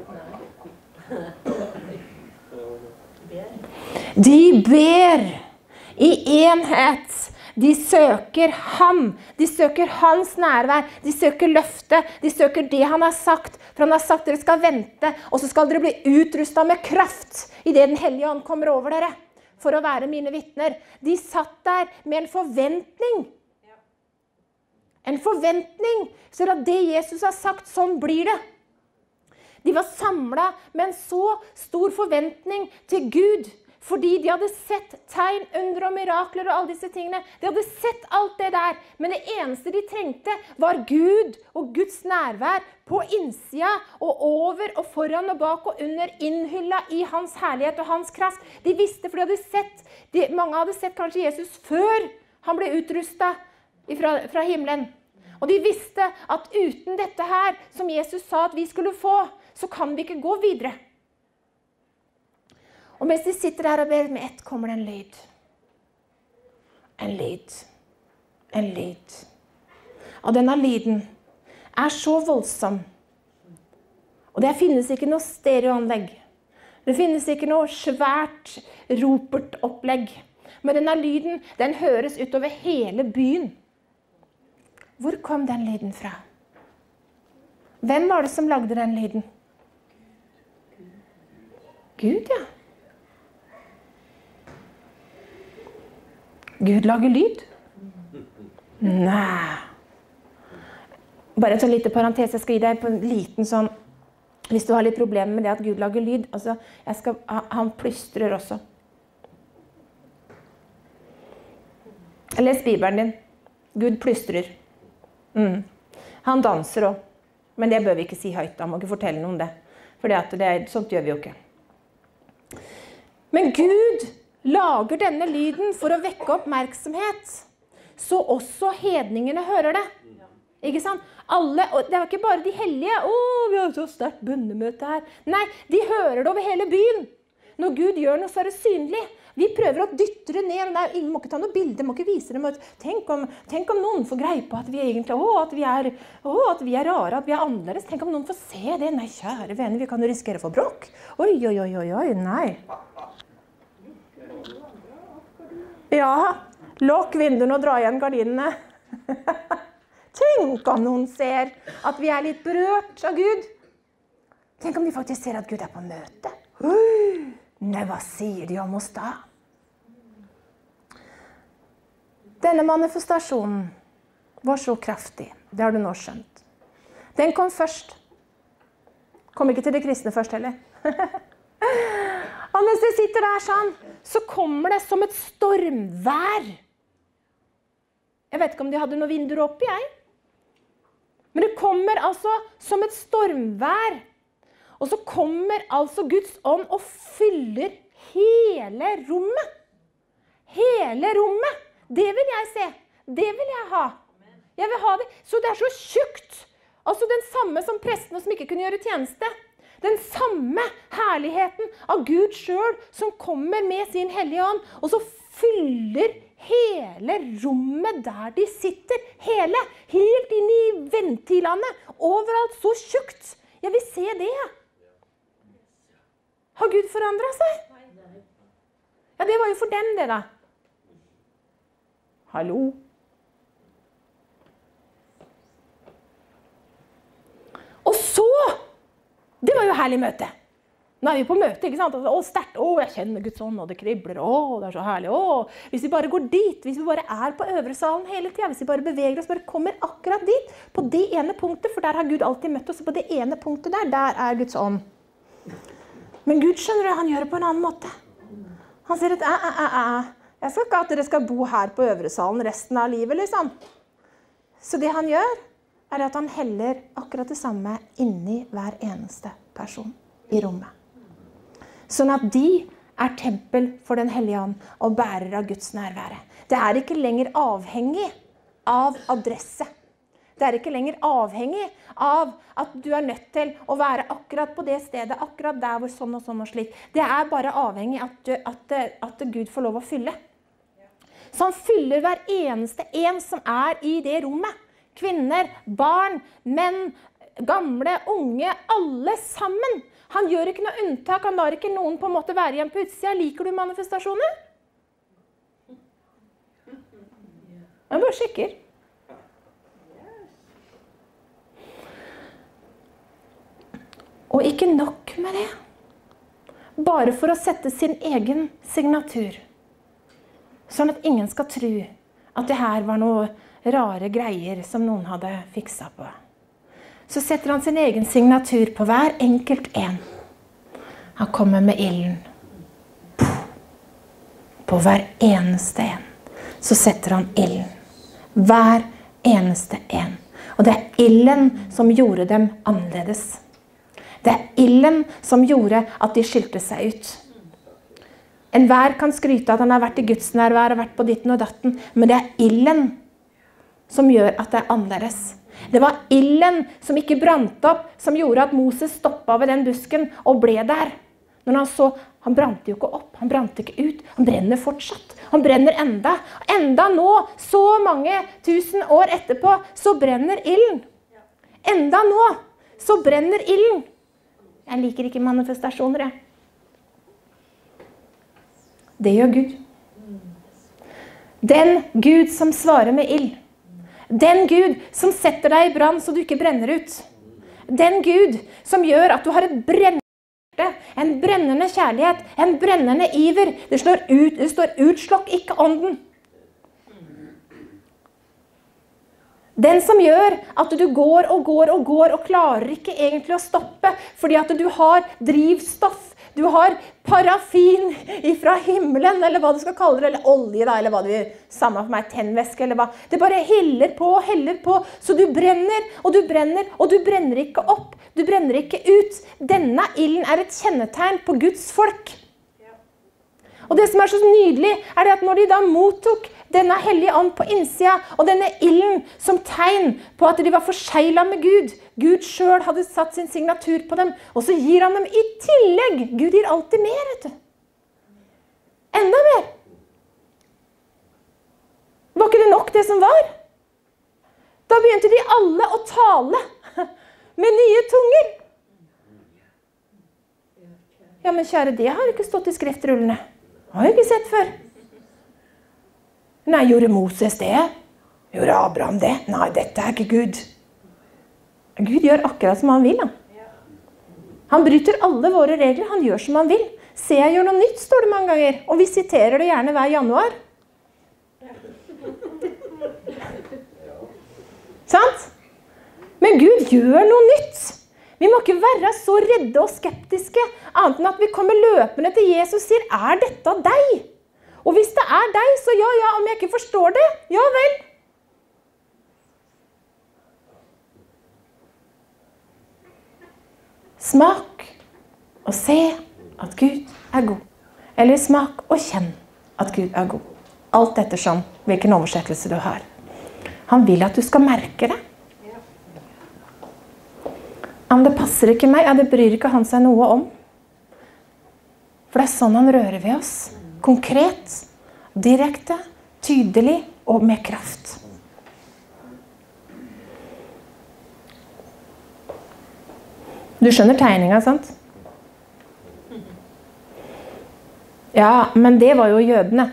De ber i enhet. De søker ham. De søker hans nærvær. De søker løftet. De søker det han har sagt. For han har sagt dere skal vente, og så skal dere bli utrustet med kraft i det den hellige ånd kommer over dere, for å være mine vittner. De satt der med en forventning. En forventning, så at det Jesus har sagt, sånn blir det. De var samlet med en så stor forventning til Gud, fordi de hadde sett tegn, under og mirakler og alle disse tingene. De hadde sett alt det der, men det eneste de trengte var Gud og Guds nærvær på innsida og over og foran og bak og under, innhyllet i hans herlighet og hans kraft. De visste, for de hadde sett, de, mange hadde sett kanskje Jesus før han ble utrustet fra, fra himmelen. Og de visste at uten dette her, som Jesus sa at vi skulle få, så kan vi ikke gå videre. Og mens de sitter der og ber, med ett kommer det en lyd. En lyd. En lyd. Og denne lyden er så voldsom. Og det finnes ikke noe stereoanlegg. Det finnes ikke noe svært ropertopplegg. Men denne lyden, den høres utover hele byen. Hvor kom den lyden fra? Hvem var det som lagde den lyden? Gud, ja. Gud lager lyd? Nei. Bare en sånn lite parentes, jeg skal gi deg på en liten sånn, hvis du har litt problemer med det at Gud lager lyd, altså, jeg skal, han plystrer også. Les Bibelen din. Gud plystrer. Mm. Han danser også, men det bør vi ikke si høyt, da må ikke fortelle noen det, for det, det er, sånt gjør vi jo ikke. Men Gud lager denne lyden for å vekke oppmerksomhet, så også hedningene hører det. Ikke sant? Alle, og det var ikke bare de hellige. Å, vi har så sterkt bønnemøte her. Nei, de hører det over hele byen. Når Gud gjør noe, så er det synlig. Vi prøver å dytte det ned. Nei, ingen må ikke ta noe bilde, må ikke vise det. Tenk om, tenk om noen får greie på at vi egentlig, å, at vi er, å, at vi er rare, at vi er annerledes. Tenk om noen får se det. Nei, kjære venner, vi kan jo risikere å få bråk. Oi, oi, oi, oi, oi, nei. Ja, lukk vinduene og dra igjen gardinene. Tenk om noen ser at vi er litt berørt av Gud. Tenk om de faktisk ser at Gud er på møte. Nei, hva sier de om oss da? Denne manifestasjonen var så kraftig. Det har du nå skjønt. Den kom først. Kom ikke til de kristne først heller. Og mens de sitter der sånn, så kommer det som et stormvær. Jeg vet ikke om de hadde noen vinduer oppe, jeg. Men det kommer altså som et stormvær. Og så kommer altså Guds ånd og fyller hele rommet. Hele rommet. Det vil jeg se. Det vil jeg ha. Jeg vil ha det. Så det er så tjukt. Altså den samme som prestene som ikke kunne gjøre tjeneste. Den samme herligheten av Gud selv som kommer med sin hellige ånd. Og så fyller hele rommet der de sitter. Hele. Helt inn i ventilene. Overalt så tjukt. Jeg vil se det. Har Gud forandret seg? Ja, det var jo for dem det da. Hallo? Og så, det var jo herlig møte. Nå er vi på møte, ikke sant? Å, sterkt, å, jeg kjenner Guds ånd, og det kribler, å, det er så herlig, å. Hvis vi bare går dit, hvis vi bare er på øvre salen hele tiden, hvis vi bare beveger oss, bare kommer akkurat dit, på det ene punktet, for der har Gud alltid møtt oss, og på det ene punktet der, der er Guds ånd. Men Gud skjønner det, han gjør det på en annen måte. Han sier at, æ, æ, æ, æ. Jeg skal ikke at dere skal bo her på øvre salen resten av livet, liksom. Så det han gjør, er at han heller akkurat det samme inni hver eneste person i rommet. Sånn at de er tempel for den hellige ånd og bærer av Guds nærvære. Det er ikke lenger avhengig av adresse. Det er ikke lenger avhengig av at du er nødt til å være akkurat på det stedet, akkurat der hvor sånn og sånn og slik. Det er bare avhengig av at, at, at Gud får lov å fylle. Så han fyller hver eneste en som er i det rommet. Kvinner, barn, menn, gamle, unge, alle sammen. Han gjør ikke noe unntak, han lar ikke noen på en måte være igjen på utsida. Liker du manifestasjoner? Jeg bare sjekker. Og ikke nok med det. Bare for å sette sin egen signatur. Sånn at ingen skal tro at det her var noe rare greier som noen hadde fikset på. Så setter han sin egen signatur på hver enkelt en. Han kommer med ilden. På hver eneste en. Så setter han ilden. Hver eneste en. Og det er ilden som gjorde dem annerledes. Det er ilden som gjorde at de skilte seg ut. En hver kan skryte at han har vært i Guds nærvær og vært på ditten og datten, men det er ilden som gjør at det er annerledes. Det var ilden som ikke brant opp, som gjorde at Moses stoppet ved den busken og ble der. Når han så, han brant jo ikke opp, han brant ikke ut, han brenner fortsatt. Han brenner enda. Enda nå, så mange tusen år etterpå, så brenner ilden. Enda nå, så brenner ilden. Jeg liker ikke manifestasjoner, jeg. Det gjør Gud. Den Gud som svarer med ild. Den Gud som setter deg i brann så du ikke brenner ut. Den Gud som gjør at du har et brennende hjerte, en brennende kjærlighet, en brennende iver. Det står ut, det står utslokk, ikke ånden. Den som gjør at du går og går og går og klarer ikke egentlig å stoppe, fordi at du har drivstoff, du har parafin fra himmelen, eller hva du skal kalle det, eller olje da, eller hva du vil, samme for meg, tennvæske, eller hva. Det bare heller på og heller på, så du brenner, og du brenner, og du brenner ikke opp, du brenner ikke ut. Denne ilden er et kjennetegn på Guds folk. Og det som er så nydelig, er det at når de da mottok denne hellige ånd på innsida, og denne ilden som tegn på at de var forseglet med Gud, Gud selv hadde satt sin signatur på dem, og så gir han dem i tillegg. Gud gir alltid mer, vet du. Enda mer. Var ikke det nok det som var? Da begynte de alle å tale med nye tunger. Ja, men kjære, det har ikke stått i skriftrullene. Har jeg ikke sett før. Nei, gjorde Moses det? Gjorde Abraham det? Nei, dette er ikke Gud. Gud gjør akkurat som han vil. Han, han bryter alle våre regler, han gjør som han vil. Se, jeg gjør noe nytt, står det mange ganger. Og vi siterer det gjerne hver januar. Sant? Men Gud gjør noe nytt. Vi må ikke være så redde og skeptiske, annet enn at vi kommer løpende til Jesus og sier, er dette deg? Og hvis det er deg, så ja, ja, om jeg ikke forstår det, ja vel. Smak og se at Gud er god. Eller smak og kjenn at Gud er god. Alt ettersom hvilken oversettelse du har. Han vil at du skal merke det. Om det passer ikke meg, ja, det bryr ikke han seg noe om. For det er sånn han rører ved oss. Konkret, direkte, tydelig og med kraft. Du skjønner tegninga, sant? Ja, men det var jo jødene.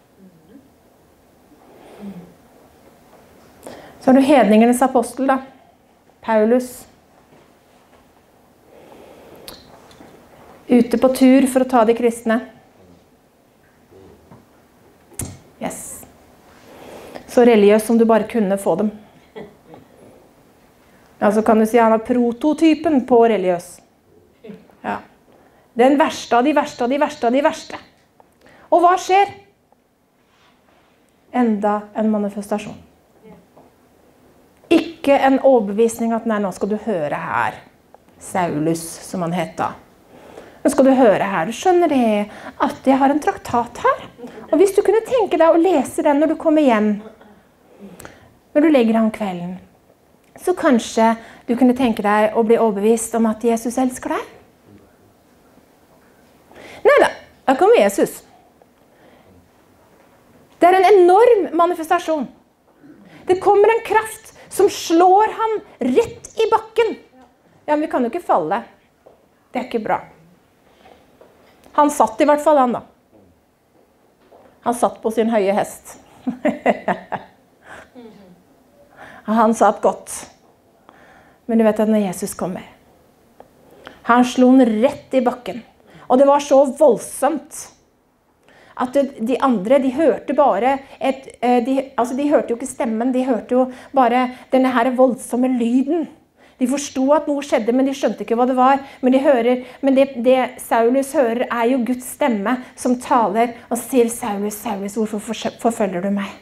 Så har du hedningenes apostel da. Paulus. Ute på tur for å ta de kristne. Yes. Så religiøs som du bare kunne få dem. Ja, så kan du si han var prototypen på religiøs. Ja. Den verste av de verste av de verste av de verste. Og hva skjer? Enda en manifestasjon. Ikke en overbevisning at nei, nå skal du høre her. Saulus, som han heter. Nå skal du høre her. Du skjønner det at jeg har en traktat her. Og hvis du kunne tenke deg å lese den når du kommer hjem, når du legger deg om kvelden, så kanskje du kunne tenke deg å bli overbevist om at Jesus elsker deg. Neida, da kommer Jesus. Det er en enorm manifestasjon. Det kommer en kraft som slår ham rett i bakken. Ja, men vi kan jo ikke falle. Det er ikke bra. Han satt i hvert fall han da. Han satt på sin høye hest. Han satt godt. Men du vet at når Jesus kommer, han slo den rett i bakken. Og det var så voldsomt at de andre, de hørte bare et, de, altså de hørte jo ikke stemmen, de hørte jo bare denne her voldsomme lyden. De forstod at noe skjedde, men de skjønte ikke hva det var. Men, de hører, men det, det Saulus hører er jo Guds stemme som taler og sier, Saulus, Saulus, hvorfor forfølger du meg?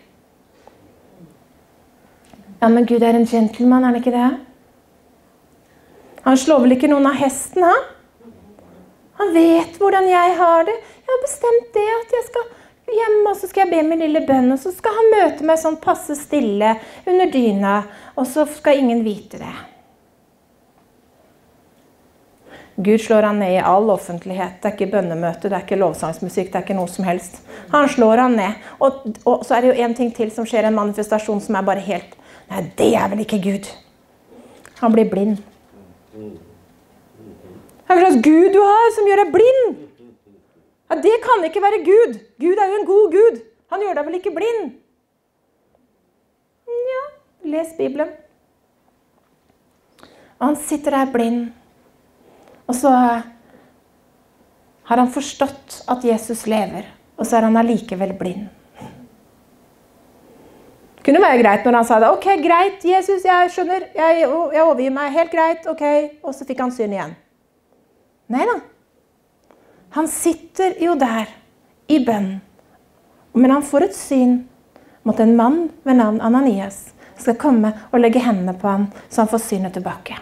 Ja, men Gud er en gentleman, er han ikke det? Han slår vel ikke noen av hesten, han? Han vet hvordan jeg har det. Jeg har bestemt det at jeg skal hjem, og så skal jeg be min lille bønn, og så skal han møte meg sånn passe stille under dyna, og så skal ingen vite det. Gud slår han ned i all offentlighet. Det er ikke bønnemøte, det er ikke lovsangsmusikk, det er ikke noe som helst. Han slår han ned. Og, og så er det jo en ting til som skjer, en manifestasjon som er bare helt, nei, det er vel ikke Gud. Han blir blind. Hva slags Gud du har som gjør deg blind? Ja, det kan ikke være Gud. Gud er jo en god Gud. Han gjør deg vel ikke blind? Ja, les Bibelen. Og han sitter der blind. Og så har han forstått at Jesus lever, og så er han allikevel blind. Det kunne være greit når han sa det. Ok, greit, Jesus, jeg skjønner, jeg, jeg overgir meg, helt greit, ok. Og så fikk han syn igjen. Neida. Han sitter jo der i bønn, men han får et syn mot en mann ved navn Ananias skal komme og legge hendene på han, så han får synet tilbake.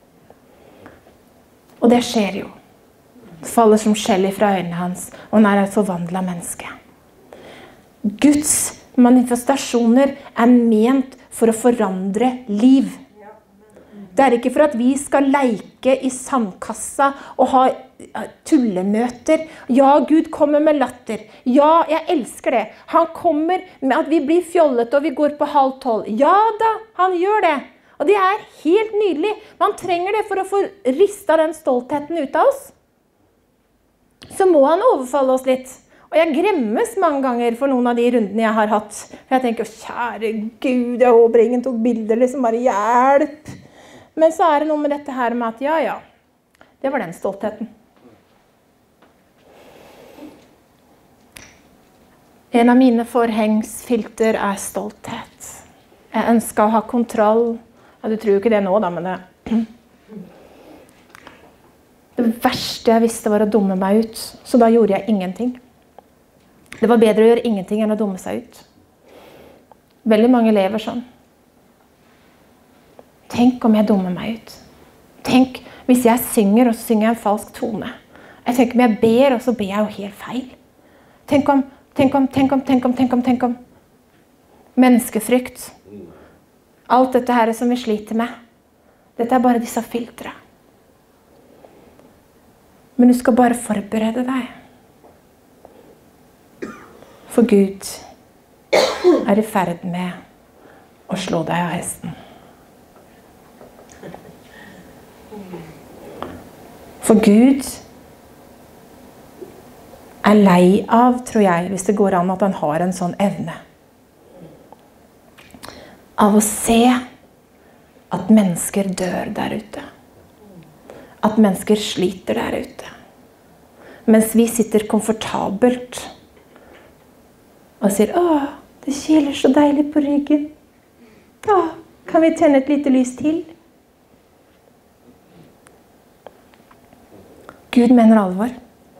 Og det skjer jo. Det faller som skjell fra øynene hans, og han er et forvandlet menneske. Guds manifestasjoner er ment for å forandre liv. Det er ikke for at vi skal leke i sandkassa og ha tullemøter. Ja, Gud kommer med latter. Ja, jeg elsker det. Han kommer med at vi blir fjollete og vi går på halv tolv. Ja da, han gjør det. Og det er helt nydelig. Man trenger det for å få ristet den stoltheten ut av oss. Så må han overfalle oss litt. Og jeg gremmes mange ganger for noen av de rundene jeg har hatt. For jeg tenker, kjære Gud, jeg håper ingen tok bilder, liksom bare hjelp. Men så er det noe med dette her med at, ja, ja, det var den stoltheten. En av mine forhengsfilter er stolthet. Jeg ønsker å ha kontroll. Ja, du tror jo ikke det nå da, men det... Det verste jeg visste var å dumme meg ut, så da gjorde jeg ingenting. Det var bedre å gjøre ingenting enn å dumme seg ut. Veldig mange lever sånn. Tenk om jeg dummer meg ut. Tenk hvis jeg synger, og så synger jeg en falsk tone. Jeg tenker om jeg ber, og så ber jeg jo helt feil. Tenk om, tenk om, tenk om, tenk om, tenk om, tenk om. Menneskefrykt. Alt dette her som vi sliter med. Dette er bare disse filtre. Men du skal bare forberede deg. For Gud er i ferd med å slå deg av hesten. For Gud er lei av, tror jeg, hvis det går an at han har en sånn evne, av å se at mennesker dør der ute. At mennesker sliter der ute. Mens vi sitter komfortabelt og sier, åh, det kiler så deilig på ryggen. Åh, kan vi tenne et lite lys til? Gud mener alvor.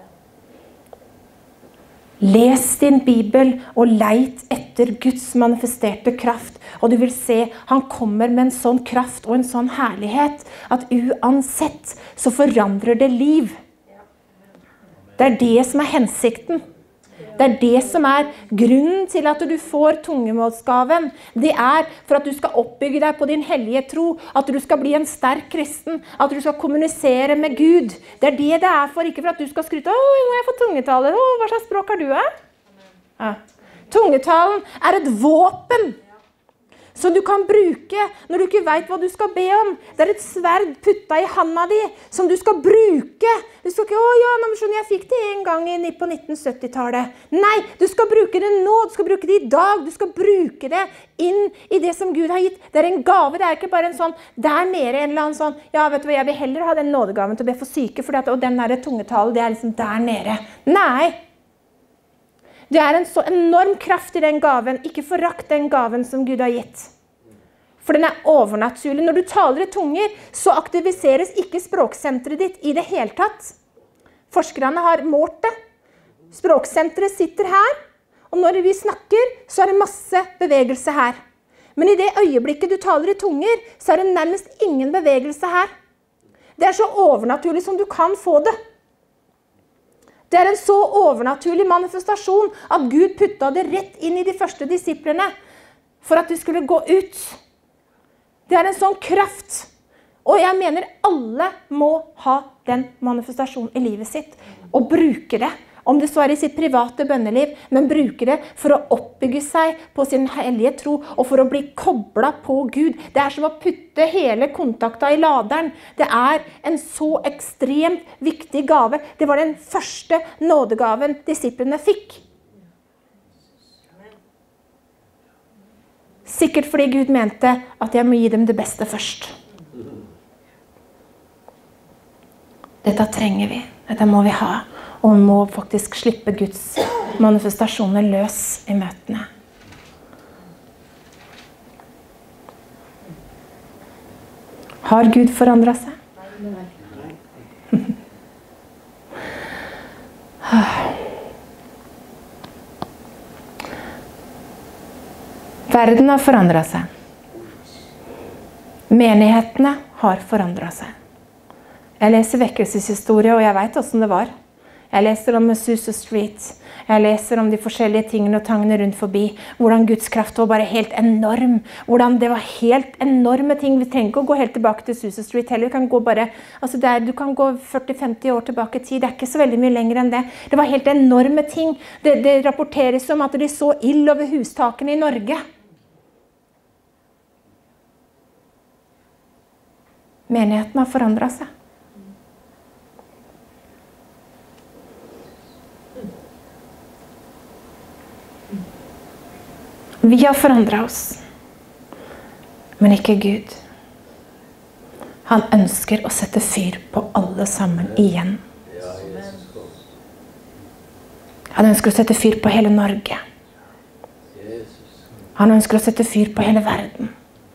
Les din Bibel og leit etter Guds manifesterte kraft. Og du vil se, han kommer med en sånn kraft og en sånn herlighet at uansett så forandrer det liv. Det er det som er hensikten. Det er det som er grunnen til at du får tungemålsgaven. Det er for at du skal oppbygge deg på din hellige tro, at du skal bli en sterk kristen, at du skal kommunisere med Gud. Det er det det er for, ikke for at du skal skryte, åh, nå har jeg fått tungetale, åh, hva slags språk har du, eh? Ja. Tungetalen er et våpen som du kan bruke når du ikke vet hva du skal be om. Det er et sverd putta i handa di som du skal bruke. Du skal ikke, å ja, jeg fikk det en gang på nitten sytti-tallet. Nei, du skal bruke det nå, du skal bruke det i dag, du skal bruke det inn i det som Gud har gitt. Det er en gave, det er ikke bare en sånn, der nede en eller annen sånn, ja, vet du hva, jeg vil heller ha den nådegaven til å be for syke, for og den der tungetalen, det er liksom der nede. Nei! Det er en så enorm kraft i den gaven. Ikke forakt den gaven som Gud har gitt. For den er overnaturlig. Når du taler i tunger, så aktiviseres ikke språksenteret ditt i det hele tatt. Forskerne har målt det. Språksenteret sitter her, og når vi snakker, så er det masse bevegelse her. Men i det øyeblikket du taler i tunger, så er det nærmest ingen bevegelse her. Det er så overnaturlig som du kan få det. Det er en så overnaturlig manifestasjon at Gud putta det rett inn i de første disiplene for at de skulle gå ut. Det er en sånn kraft. Og jeg mener alle må ha den manifestasjonen i livet sitt og bruke det. Om det så er i sitt private bønneliv, men bruke det for å oppbygge seg på sin hellige tro og for å bli koblet på Gud. Det er som å putte hele kontakta i laderen. Det er en så ekstremt viktig gave. Det var den første nådegaven disiplene fikk. Sikkert fordi Gud mente at jeg må gi dem det beste først. Dette trenger vi. Dette må vi ha. Og vi må faktisk slippe Guds manifestasjoner løs i møtene. Har Gud forandret seg? Nei. Verden har forandret seg. Menighetene har forandret seg. Jeg leser vekkelseshistorie, og jeg vet hvordan det var. Jeg leser om Azusa Street. Jeg leser om de forskjellige tingene og tangene rundt forbi. Hvordan Guds kraft var bare helt enorm. Hvordan det var helt enorme ting. Vi trenger ikke å gå helt tilbake til Azusa Street heller. Vi kan gå bare, altså der, du kan gå førti til femti år tilbake i tid. Det er ikke så veldig mye lenger enn det. Det var helt enorme ting. Det, det rapporteres om at de så ild over hustakene i Norge. Menigheten har forandret seg. Vi har forandret oss, men ikke Gud. Han ønsker å sette fyr på alle sammen igjen. Han ønsker å sette fyr på hele Norge. Han ønsker å sette fyr på hele verden.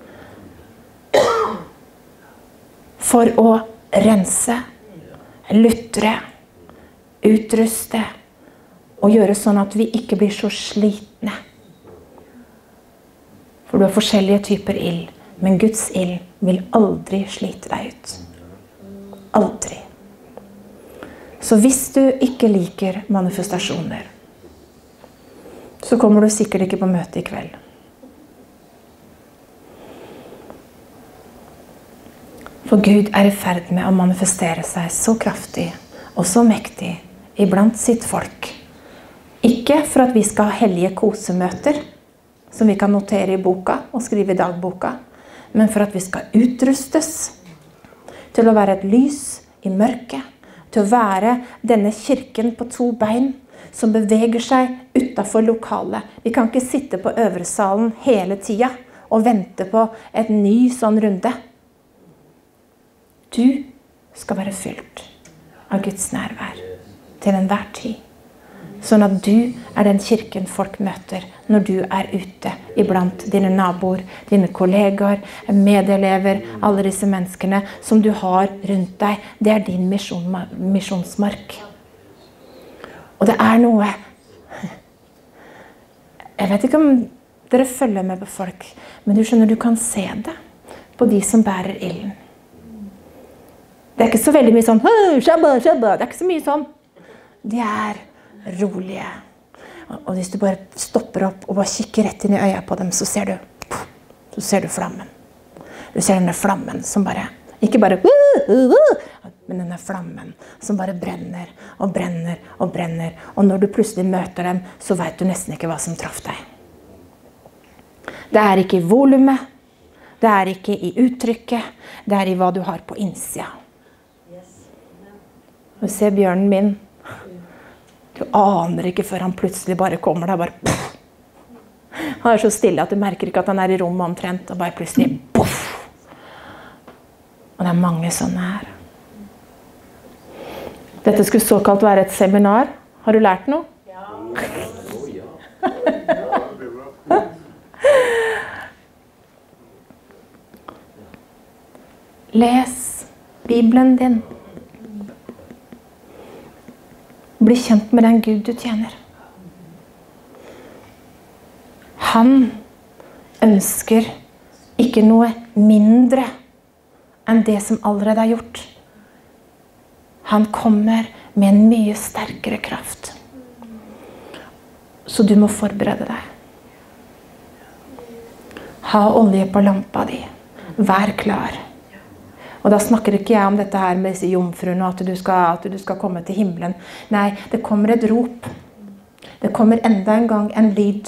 For å rense, lutre, utruste og gjøre sånn at vi ikke blir så slitne. For du har forskjellige typer ild, men Guds ild vil aldri slite deg ut. Aldri. Så hvis du ikke liker manifestasjoner, så kommer du sikkert ikke på møte i kveld. For Gud er i ferd med å manifestere seg så kraftig og så mektig iblant sitt folk. Ikke for at vi skal ha hellige kosemøter, som vi kan notere i boka og skrive i dagboka, men for at vi skal utrustes til å være et lys i mørket, til å være denne kirken på to bein som beveger seg utenfor lokalet. Vi kan ikke sitte på øvresalen hele tiden og vente på et ny sånn runde. Du skal være fylt av Guds nærvær til enhver tid. Sånn at du er den kirken folk møter når du er ute iblant dine naboer, dine kollegaer, medelever, alle disse menneskene som du har rundt deg. Det er din mission, misjonsmark. Og det er noe, jeg vet ikke om dere følger med på folk, men du skjønner, du kan se det på de som bærer ilden. Det er ikke så veldig mye sånn, shabba, shabba. Det er ikke så mye sånn. De er rolige. Og hvis du bare stopper opp og bare kikker rett inn i øya på dem, så ser du, så ser du flammen. Du ser denne flammen som bare, ikke bare, men denne flammen som bare brenner og brenner og brenner. Og når du plutselig møter dem, så vet du nesten ikke hva som traff deg. Det er ikke i volumet, det er ikke i uttrykket, det er i hva du har på innsida. Du ser bjørnen min. Du aner ikke før han plutselig bare kommer der, bare puff. Han er så stille at du merker ikke at han er i rommet omtrent, og bare plutselig puff. Og det er mange sånne her. Dette skulle såkalt være et seminar. Har du lært noe? Ja. Les Bibelen din. Bli kjent med den Gud du tjener. Han ønsker ikke noe mindre enn det som allerede er gjort. Han kommer med en mye sterkere kraft. Så du må forberede deg. Ha olje på lampa di. Vær klar. Og da snakker ikke jeg om dette her med disse jomfruene, at du skal, at du skal komme til himmelen. Nei, det kommer et rop. Det kommer enda en gang en lyd.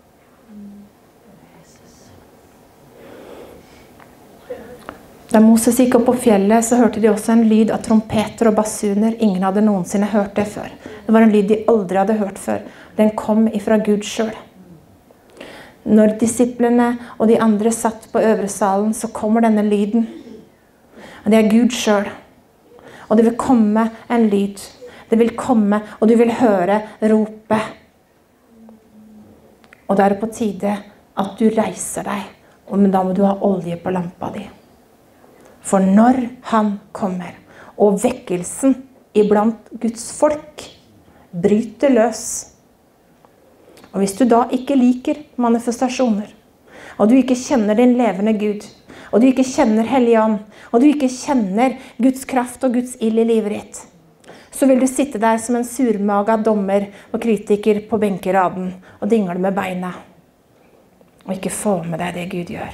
Da Moses gikk opp på fjellet, så hørte de også en lyd av trompeter og basuner. Ingen hadde noensinne hørt det før. Det var en lyd de aldri hadde hørt før. Den kom ifra Gud selv. Når disiplene og de andre satt på øvresalen, så kommer denne lyden. Og det er Gud selv. Og det vil komme en lyd. Det vil komme, og du vil høre ropet. Og det er på tide at du reiser deg. Men da må du ha olje på lampa di. For når han kommer, og vekkelsen iblant Guds folk bryter løs. Og hvis du da ikke liker manifestasjoner, og du ikke kjenner din levende Gud, og du ikke kjenner Hellige Ånd, og du ikke kjenner Guds kraft og Guds ild i livet ditt, så vil du sitte der som en surmaget dommer og kritiker på benkeraden og dingle med beina, og ikke få med deg det Gud gjør.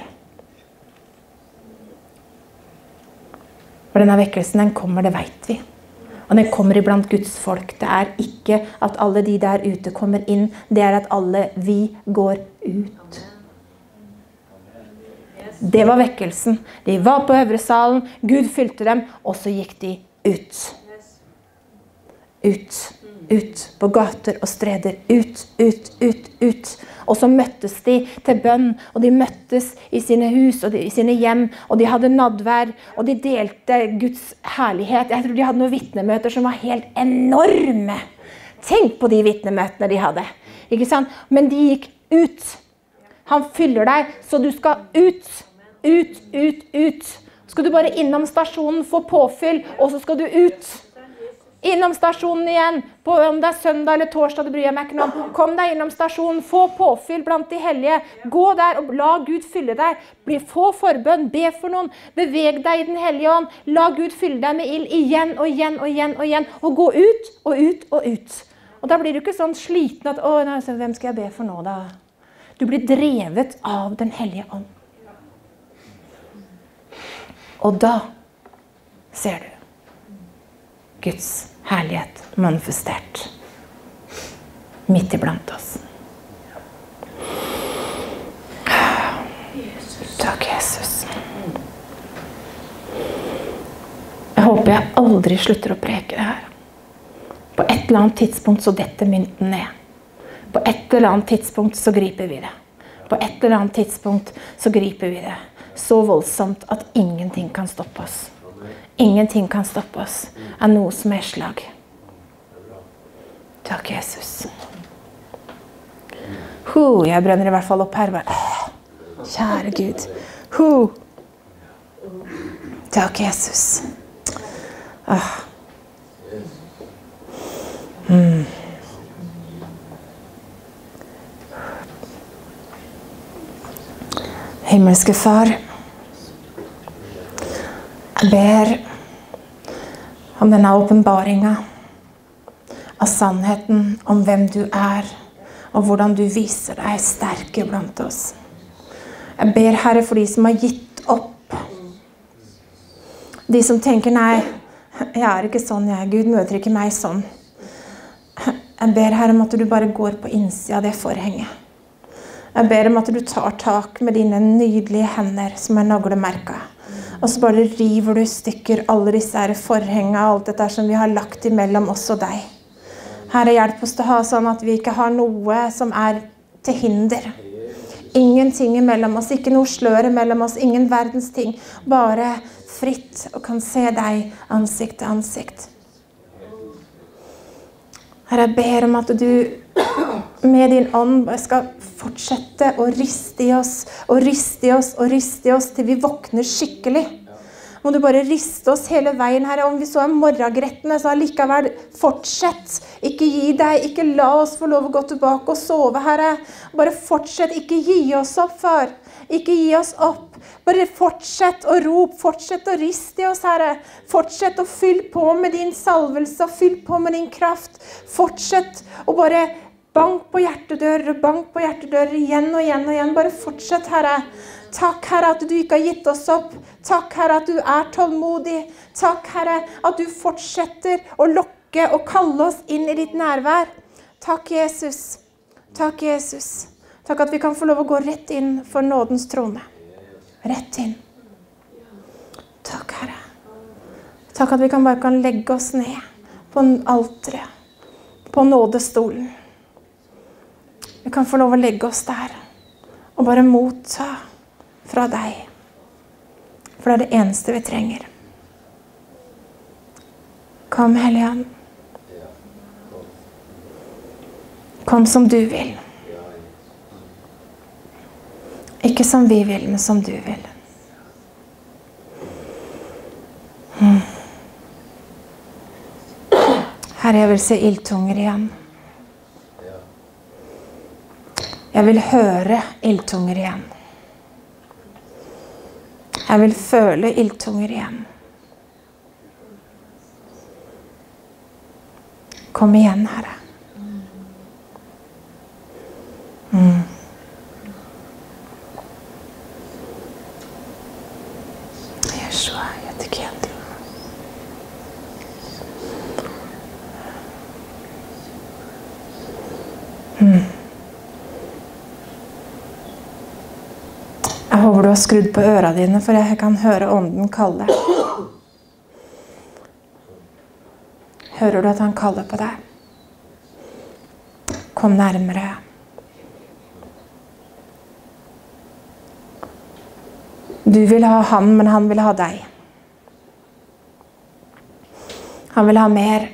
For denne vekkelsen, den kommer, det vet vi. Og den kommer iblant Guds folk. Det er ikke at alle de der ute kommer inn, det er at alle vi går ut. Det var vekkelsen. De var på øvresalen, Gud fylte dem, og så gikk de ut. Ut, ut, på gater og streder, ut, ut, ut, ut. Og så møttes de til bønn, og de møttes i sine hus og i sine hjem, og de hadde nadvær, og de delte Guds herlighet. Jeg tror de hadde noen vittnemøter som var helt enorme. Tenk på de vittnemøtene de hadde, ikke sant? Men de gikk ut. Han fyller deg, så du skal ut, ut, ut, ut. Skal du bare innom stasjonen få påfyll, og så skal du ut. innom stasjonen igjen, på om det er søndag eller torsdag, det bryr jeg meg ikke om. Kom deg innom stasjonen, få påfyll blant de hellige. Gå der og la Gud fylle deg. Bli, få forbønn, be for noen. Beveg deg i den hellige ånd. La Gud fylle deg med ild igjen og igjen og igjen og igjen. Og gå ut og ut og ut. Og da blir du ikke sånn sliten at, å, nei, hvem skal jeg be for nå da? Du blir drevet av den hellige ånd. Og da ser du Guds herlighet manifestert midt iblant oss. Takk, Jesus. Jeg håper jeg aldri slutter å preke det her. På et eller annet tidspunkt så detter mynten ned. På et eller annet tidspunkt så griper vi det. På et eller annet tidspunkt så griper vi det. Så voldsomt at ingenting kan stoppe oss. Ingenting kan stoppe oss av noe som er slag. Takk, Jesus. Huh, jeg brenner i hvert fall opp her. Kjære Gud. Huh. Takk, Jesus. Ah. Mm. Himmelske Far, jeg ber om denne åpenbaringen av sannheten om hvem du er, og hvordan du viser deg sterke blant oss. Jeg ber, Herre, for de som har gitt opp. De som tenker, nei, jeg er ikke sånn, jeg. Gud møter ikke meg sånn. Jeg ber, Herre, om at du bare går på innsida av det forhenget. Jeg ber om at du tar tak med dine nydelige hender som er naglemerket. Og så bare river du i stykker alle disse her forhengene og alt dette som vi har lagt imellom oss og deg. Herre, hjelp oss til å ha sånn at vi ikke har noe som er til hinder. Ingenting imellom oss, ikke noe slør imellom oss, ingen verdens ting. Bare fritt og kan se deg ansikt til ansikt. Herre, jeg ber om at du med din ånd skal fortsette å riste i oss, og riste i oss, og riste i oss til vi våkner skikkelig. Må du bare riste oss hele veien, Herre. Om vi så er morgengrettene, så allikevel fortsett. Ikke gi deg, ikke la oss få lov å gå tilbake og sove, Herre. Bare fortsett, ikke gi oss opp, Far. Ikke gi oss opp. Bare fortsett å rope, fortsett å riste i oss, Herre. Fortsett å fylle på med din salvelse, og fyll på med din kraft. Fortsett å bare bank på hjertedører, bank på hjertedører igjen og igjen og igjen. Bare fortsett, Herre. Takk, Herre, at du ikke har gitt oss opp. Takk, Herre, at du er tålmodig. Takk, Herre, at du fortsetter å lokke og kalle oss inn i ditt nærvær. Takk, Jesus. Takk, Jesus. Takk at vi kan få lov å gå rett inn for nådens trone. Rett inn. Takk, Herre. Takk at vi kan bare kan legge oss ned på alteret, på nådestolen. Vi kan få lov å legge oss der og bare motta fra deg. For det er det eneste vi trenger. Kom, Hellige Ånd. Kom som du vil. Ikke som vi vil, men som du vil. Hmm. Herre, jeg vil se ildtunger igjen. Jeg vil høre ildtunger igjen. Jeg vil føle ildtunger igjen. Kom igjen, Herre. Mm. Yeshua, jeg tykker igjen. Mm. Jeg håper du har skrudd på ørene dine, for jeg kan høre ånden kalle. Hører du at han kaller på deg? Kom nærmere. Du vil ha han, men han vil ha deg. Han vil ha mer.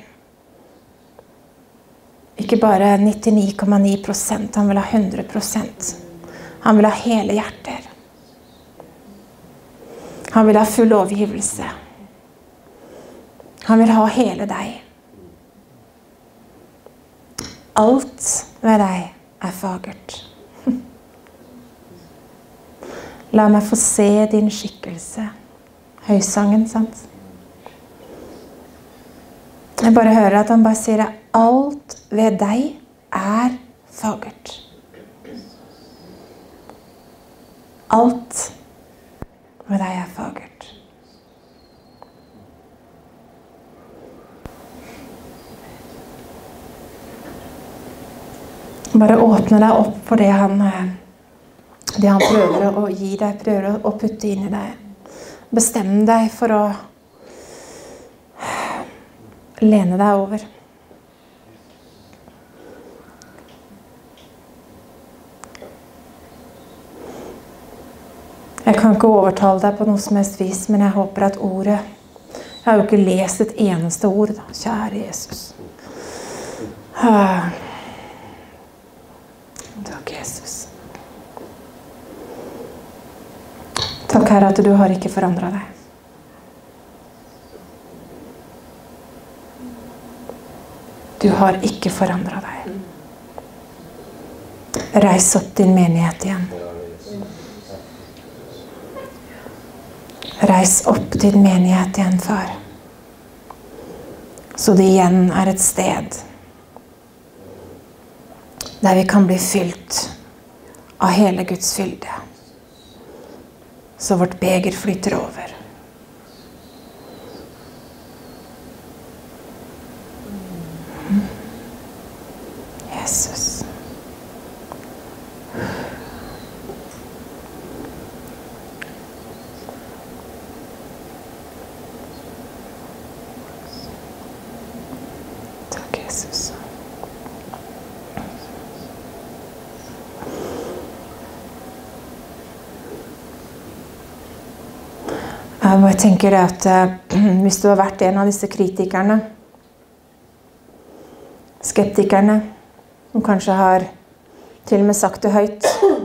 Ikke bare nittini komma ni prosent, han vil ha hundre prosent. Han vil ha hele hjerter. Han vil ha full overgivelse. Han vil ha hele deg. Alt ved deg er fagert. La meg få se din skikkelse. Høysangen, sant? Jeg bare hører at han bare sier at alt ved deg er fagert. Alt ved deg er fagert. Bare åpne deg opp for det han, det han prøver å gi deg, prøver å putte inn i deg. Bestem deg for å lene deg over. Jeg kan ikke overtale deg på noe som helst vis, men jeg håper at ordet... Jeg har jo ikke lest et eneste ord, da. Kjære Jesus. Ah. Takk, Jesus. Takk, Herre, at du har ikke forandret deg. Du har ikke forandret deg. Reis opp din menighet igjen. Reis opp din menighet igjen, far. Så det igjen er et sted der vi kan bli fylt av hele Guds fylde. Så vårt beger flyter over. Jesus. Takk, Jesus. Jeg bare tenker at uh, hvis du har vært en av disse kritikerne, skeptikerne, som kanskje har til og med sagt det høyt.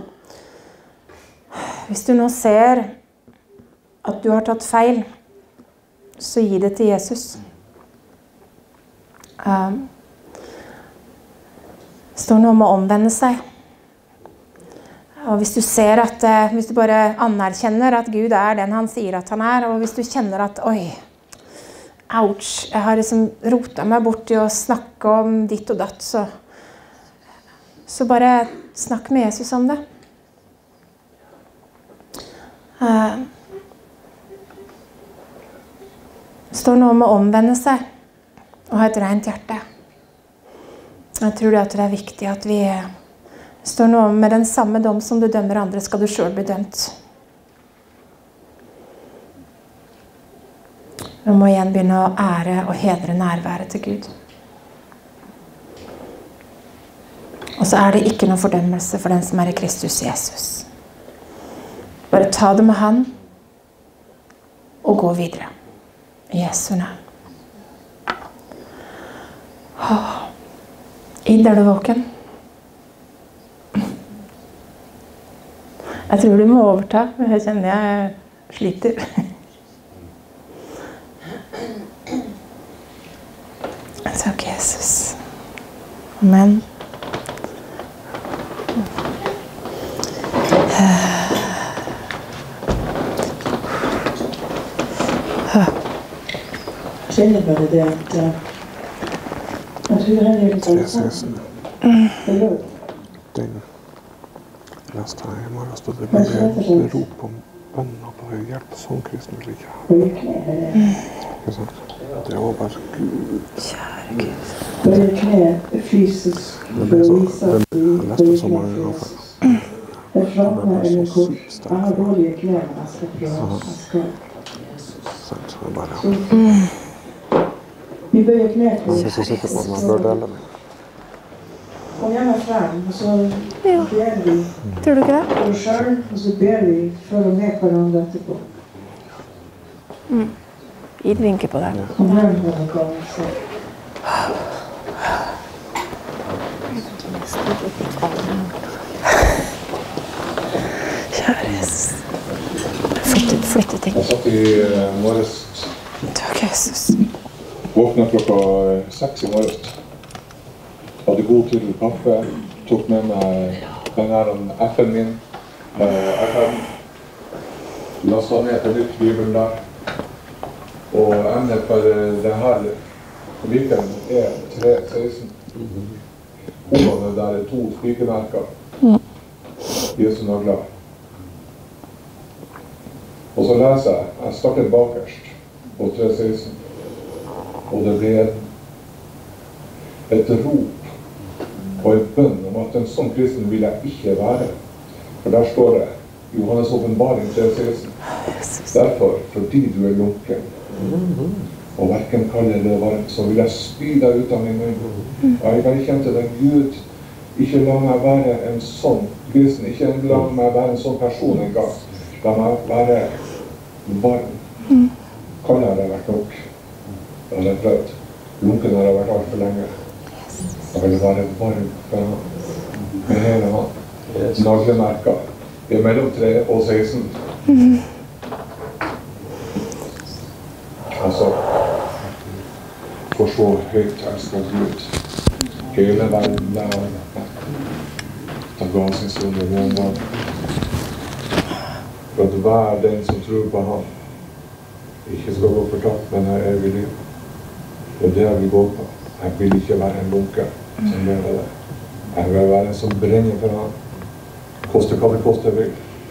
Hvis du nå ser at du har tatt feil, så gi det til Jesus. Um, det står noe om å omvende seg. Og hvis du ser at, uh, hvis du bare anerkjenner at Gud er den han sier at han er, og hvis du kjenner at, oi, ouch, jeg har liksom rotet meg bort i å snakke om ditt og datt, så Så bare snakk med Jesus om det. Uh, det står noe om å omvende seg og ha et rent hjerte. Jeg tror det at det er viktig at vi... Det står noe om med den samme dom som du dømmer andre, skal du selv bli dømt. Vi må igjen begynne å ære og hedre nærværet til Gud. Og så er det ikke noen fordømmelse for den som er i Kristus Jesus. Bare ta det med han og gå videre. I Jesu navn. Id, er du våken? Jeg tror du må overta, men jeg kjenner jeg sliter. Takk, Jesus. Amen. Jeg kjenner bare det at uh, jeg tror han er litt sånn. Den leste jeg i morgen, stod det med rop om bønn og bare hjelp som kristne like. Ikke sant? Det var bare Gud. Kjære Gud. Bare kne fysisk for å vise at vi leste så mange ganger. Jeg framme eller kort. Jeg har dårlige knær, jeg skal prøve. Jeg skal. Sant, så bare... Vi bøyer knær til. Jeg synes sikkert på at man bør dele meg. Kom gjerne frem, og så ber vi. Tror du ikke det? For oss selv, og så ber vi for å med hverandre etterpå. Mm. Id vinker på deg. Kom hjem med noe gammel, så. Kjære Jesus. Flytte, flytte ting. Jeg satt i morges. Takk, Jesus. Våknet klokka seks i morges. hadde god tid til kaffe, tok med meg den her appen min, uh, iPaden, lastet ned til nytt bibelen der, og emnet for denne weekenden er tre seksten. Ordene der er to spikemerker. Jesu nagler. Og så leser jeg, jeg starter bakerst på tre seksten, og det blir et, et rop og et bønn om at en sånn kristen vil jeg ikke være. For der står det, Johannes åpenbaring tre seksten, derfor, fordi du er lunken, og hverken kald eller varmt, så vil jeg spy deg ut av min munn. Og jeg kan kjenne til den Gud, ikke la meg være en sånn kristen, ikke la meg være en sånn person en gang. La meg være varm. Kald har jeg vært nok. Det har jeg prøvd. Lunken har jeg vært alt for lenge. Jeg vil være varm for han. Med hele han. Naglemerker. Det er mellom tre og seksten. Altså, for så høyt elsket Gud. Hele verden der han ga sin sønn i noen gang. For at hver den som tror på han ikke skal gå fortapt, men er evig liv. Og det har vi gått på. Jeg vil ikke være en lunke som gjør det. Jeg vil være en som brenner for han. Koste hva det koster vil.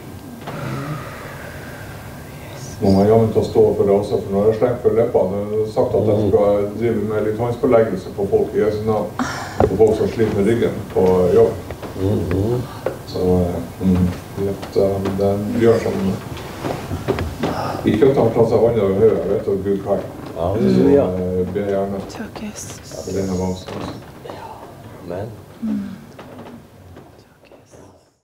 Nå må jeg jammen til å stå for det også, for nå har jeg slengt for leppene og sagt at jeg skal drive med litt håndspåleggelse på folk i Jesu navn. På folk som sliter med ryggen på jobb. Så mm, at, um, det er en bjørn som ikke tar plass av vannet over høyre, jeg vet at Gud kan. Så uh, ber gjerne. Takk, Jesus. For denne vansen også. Amen.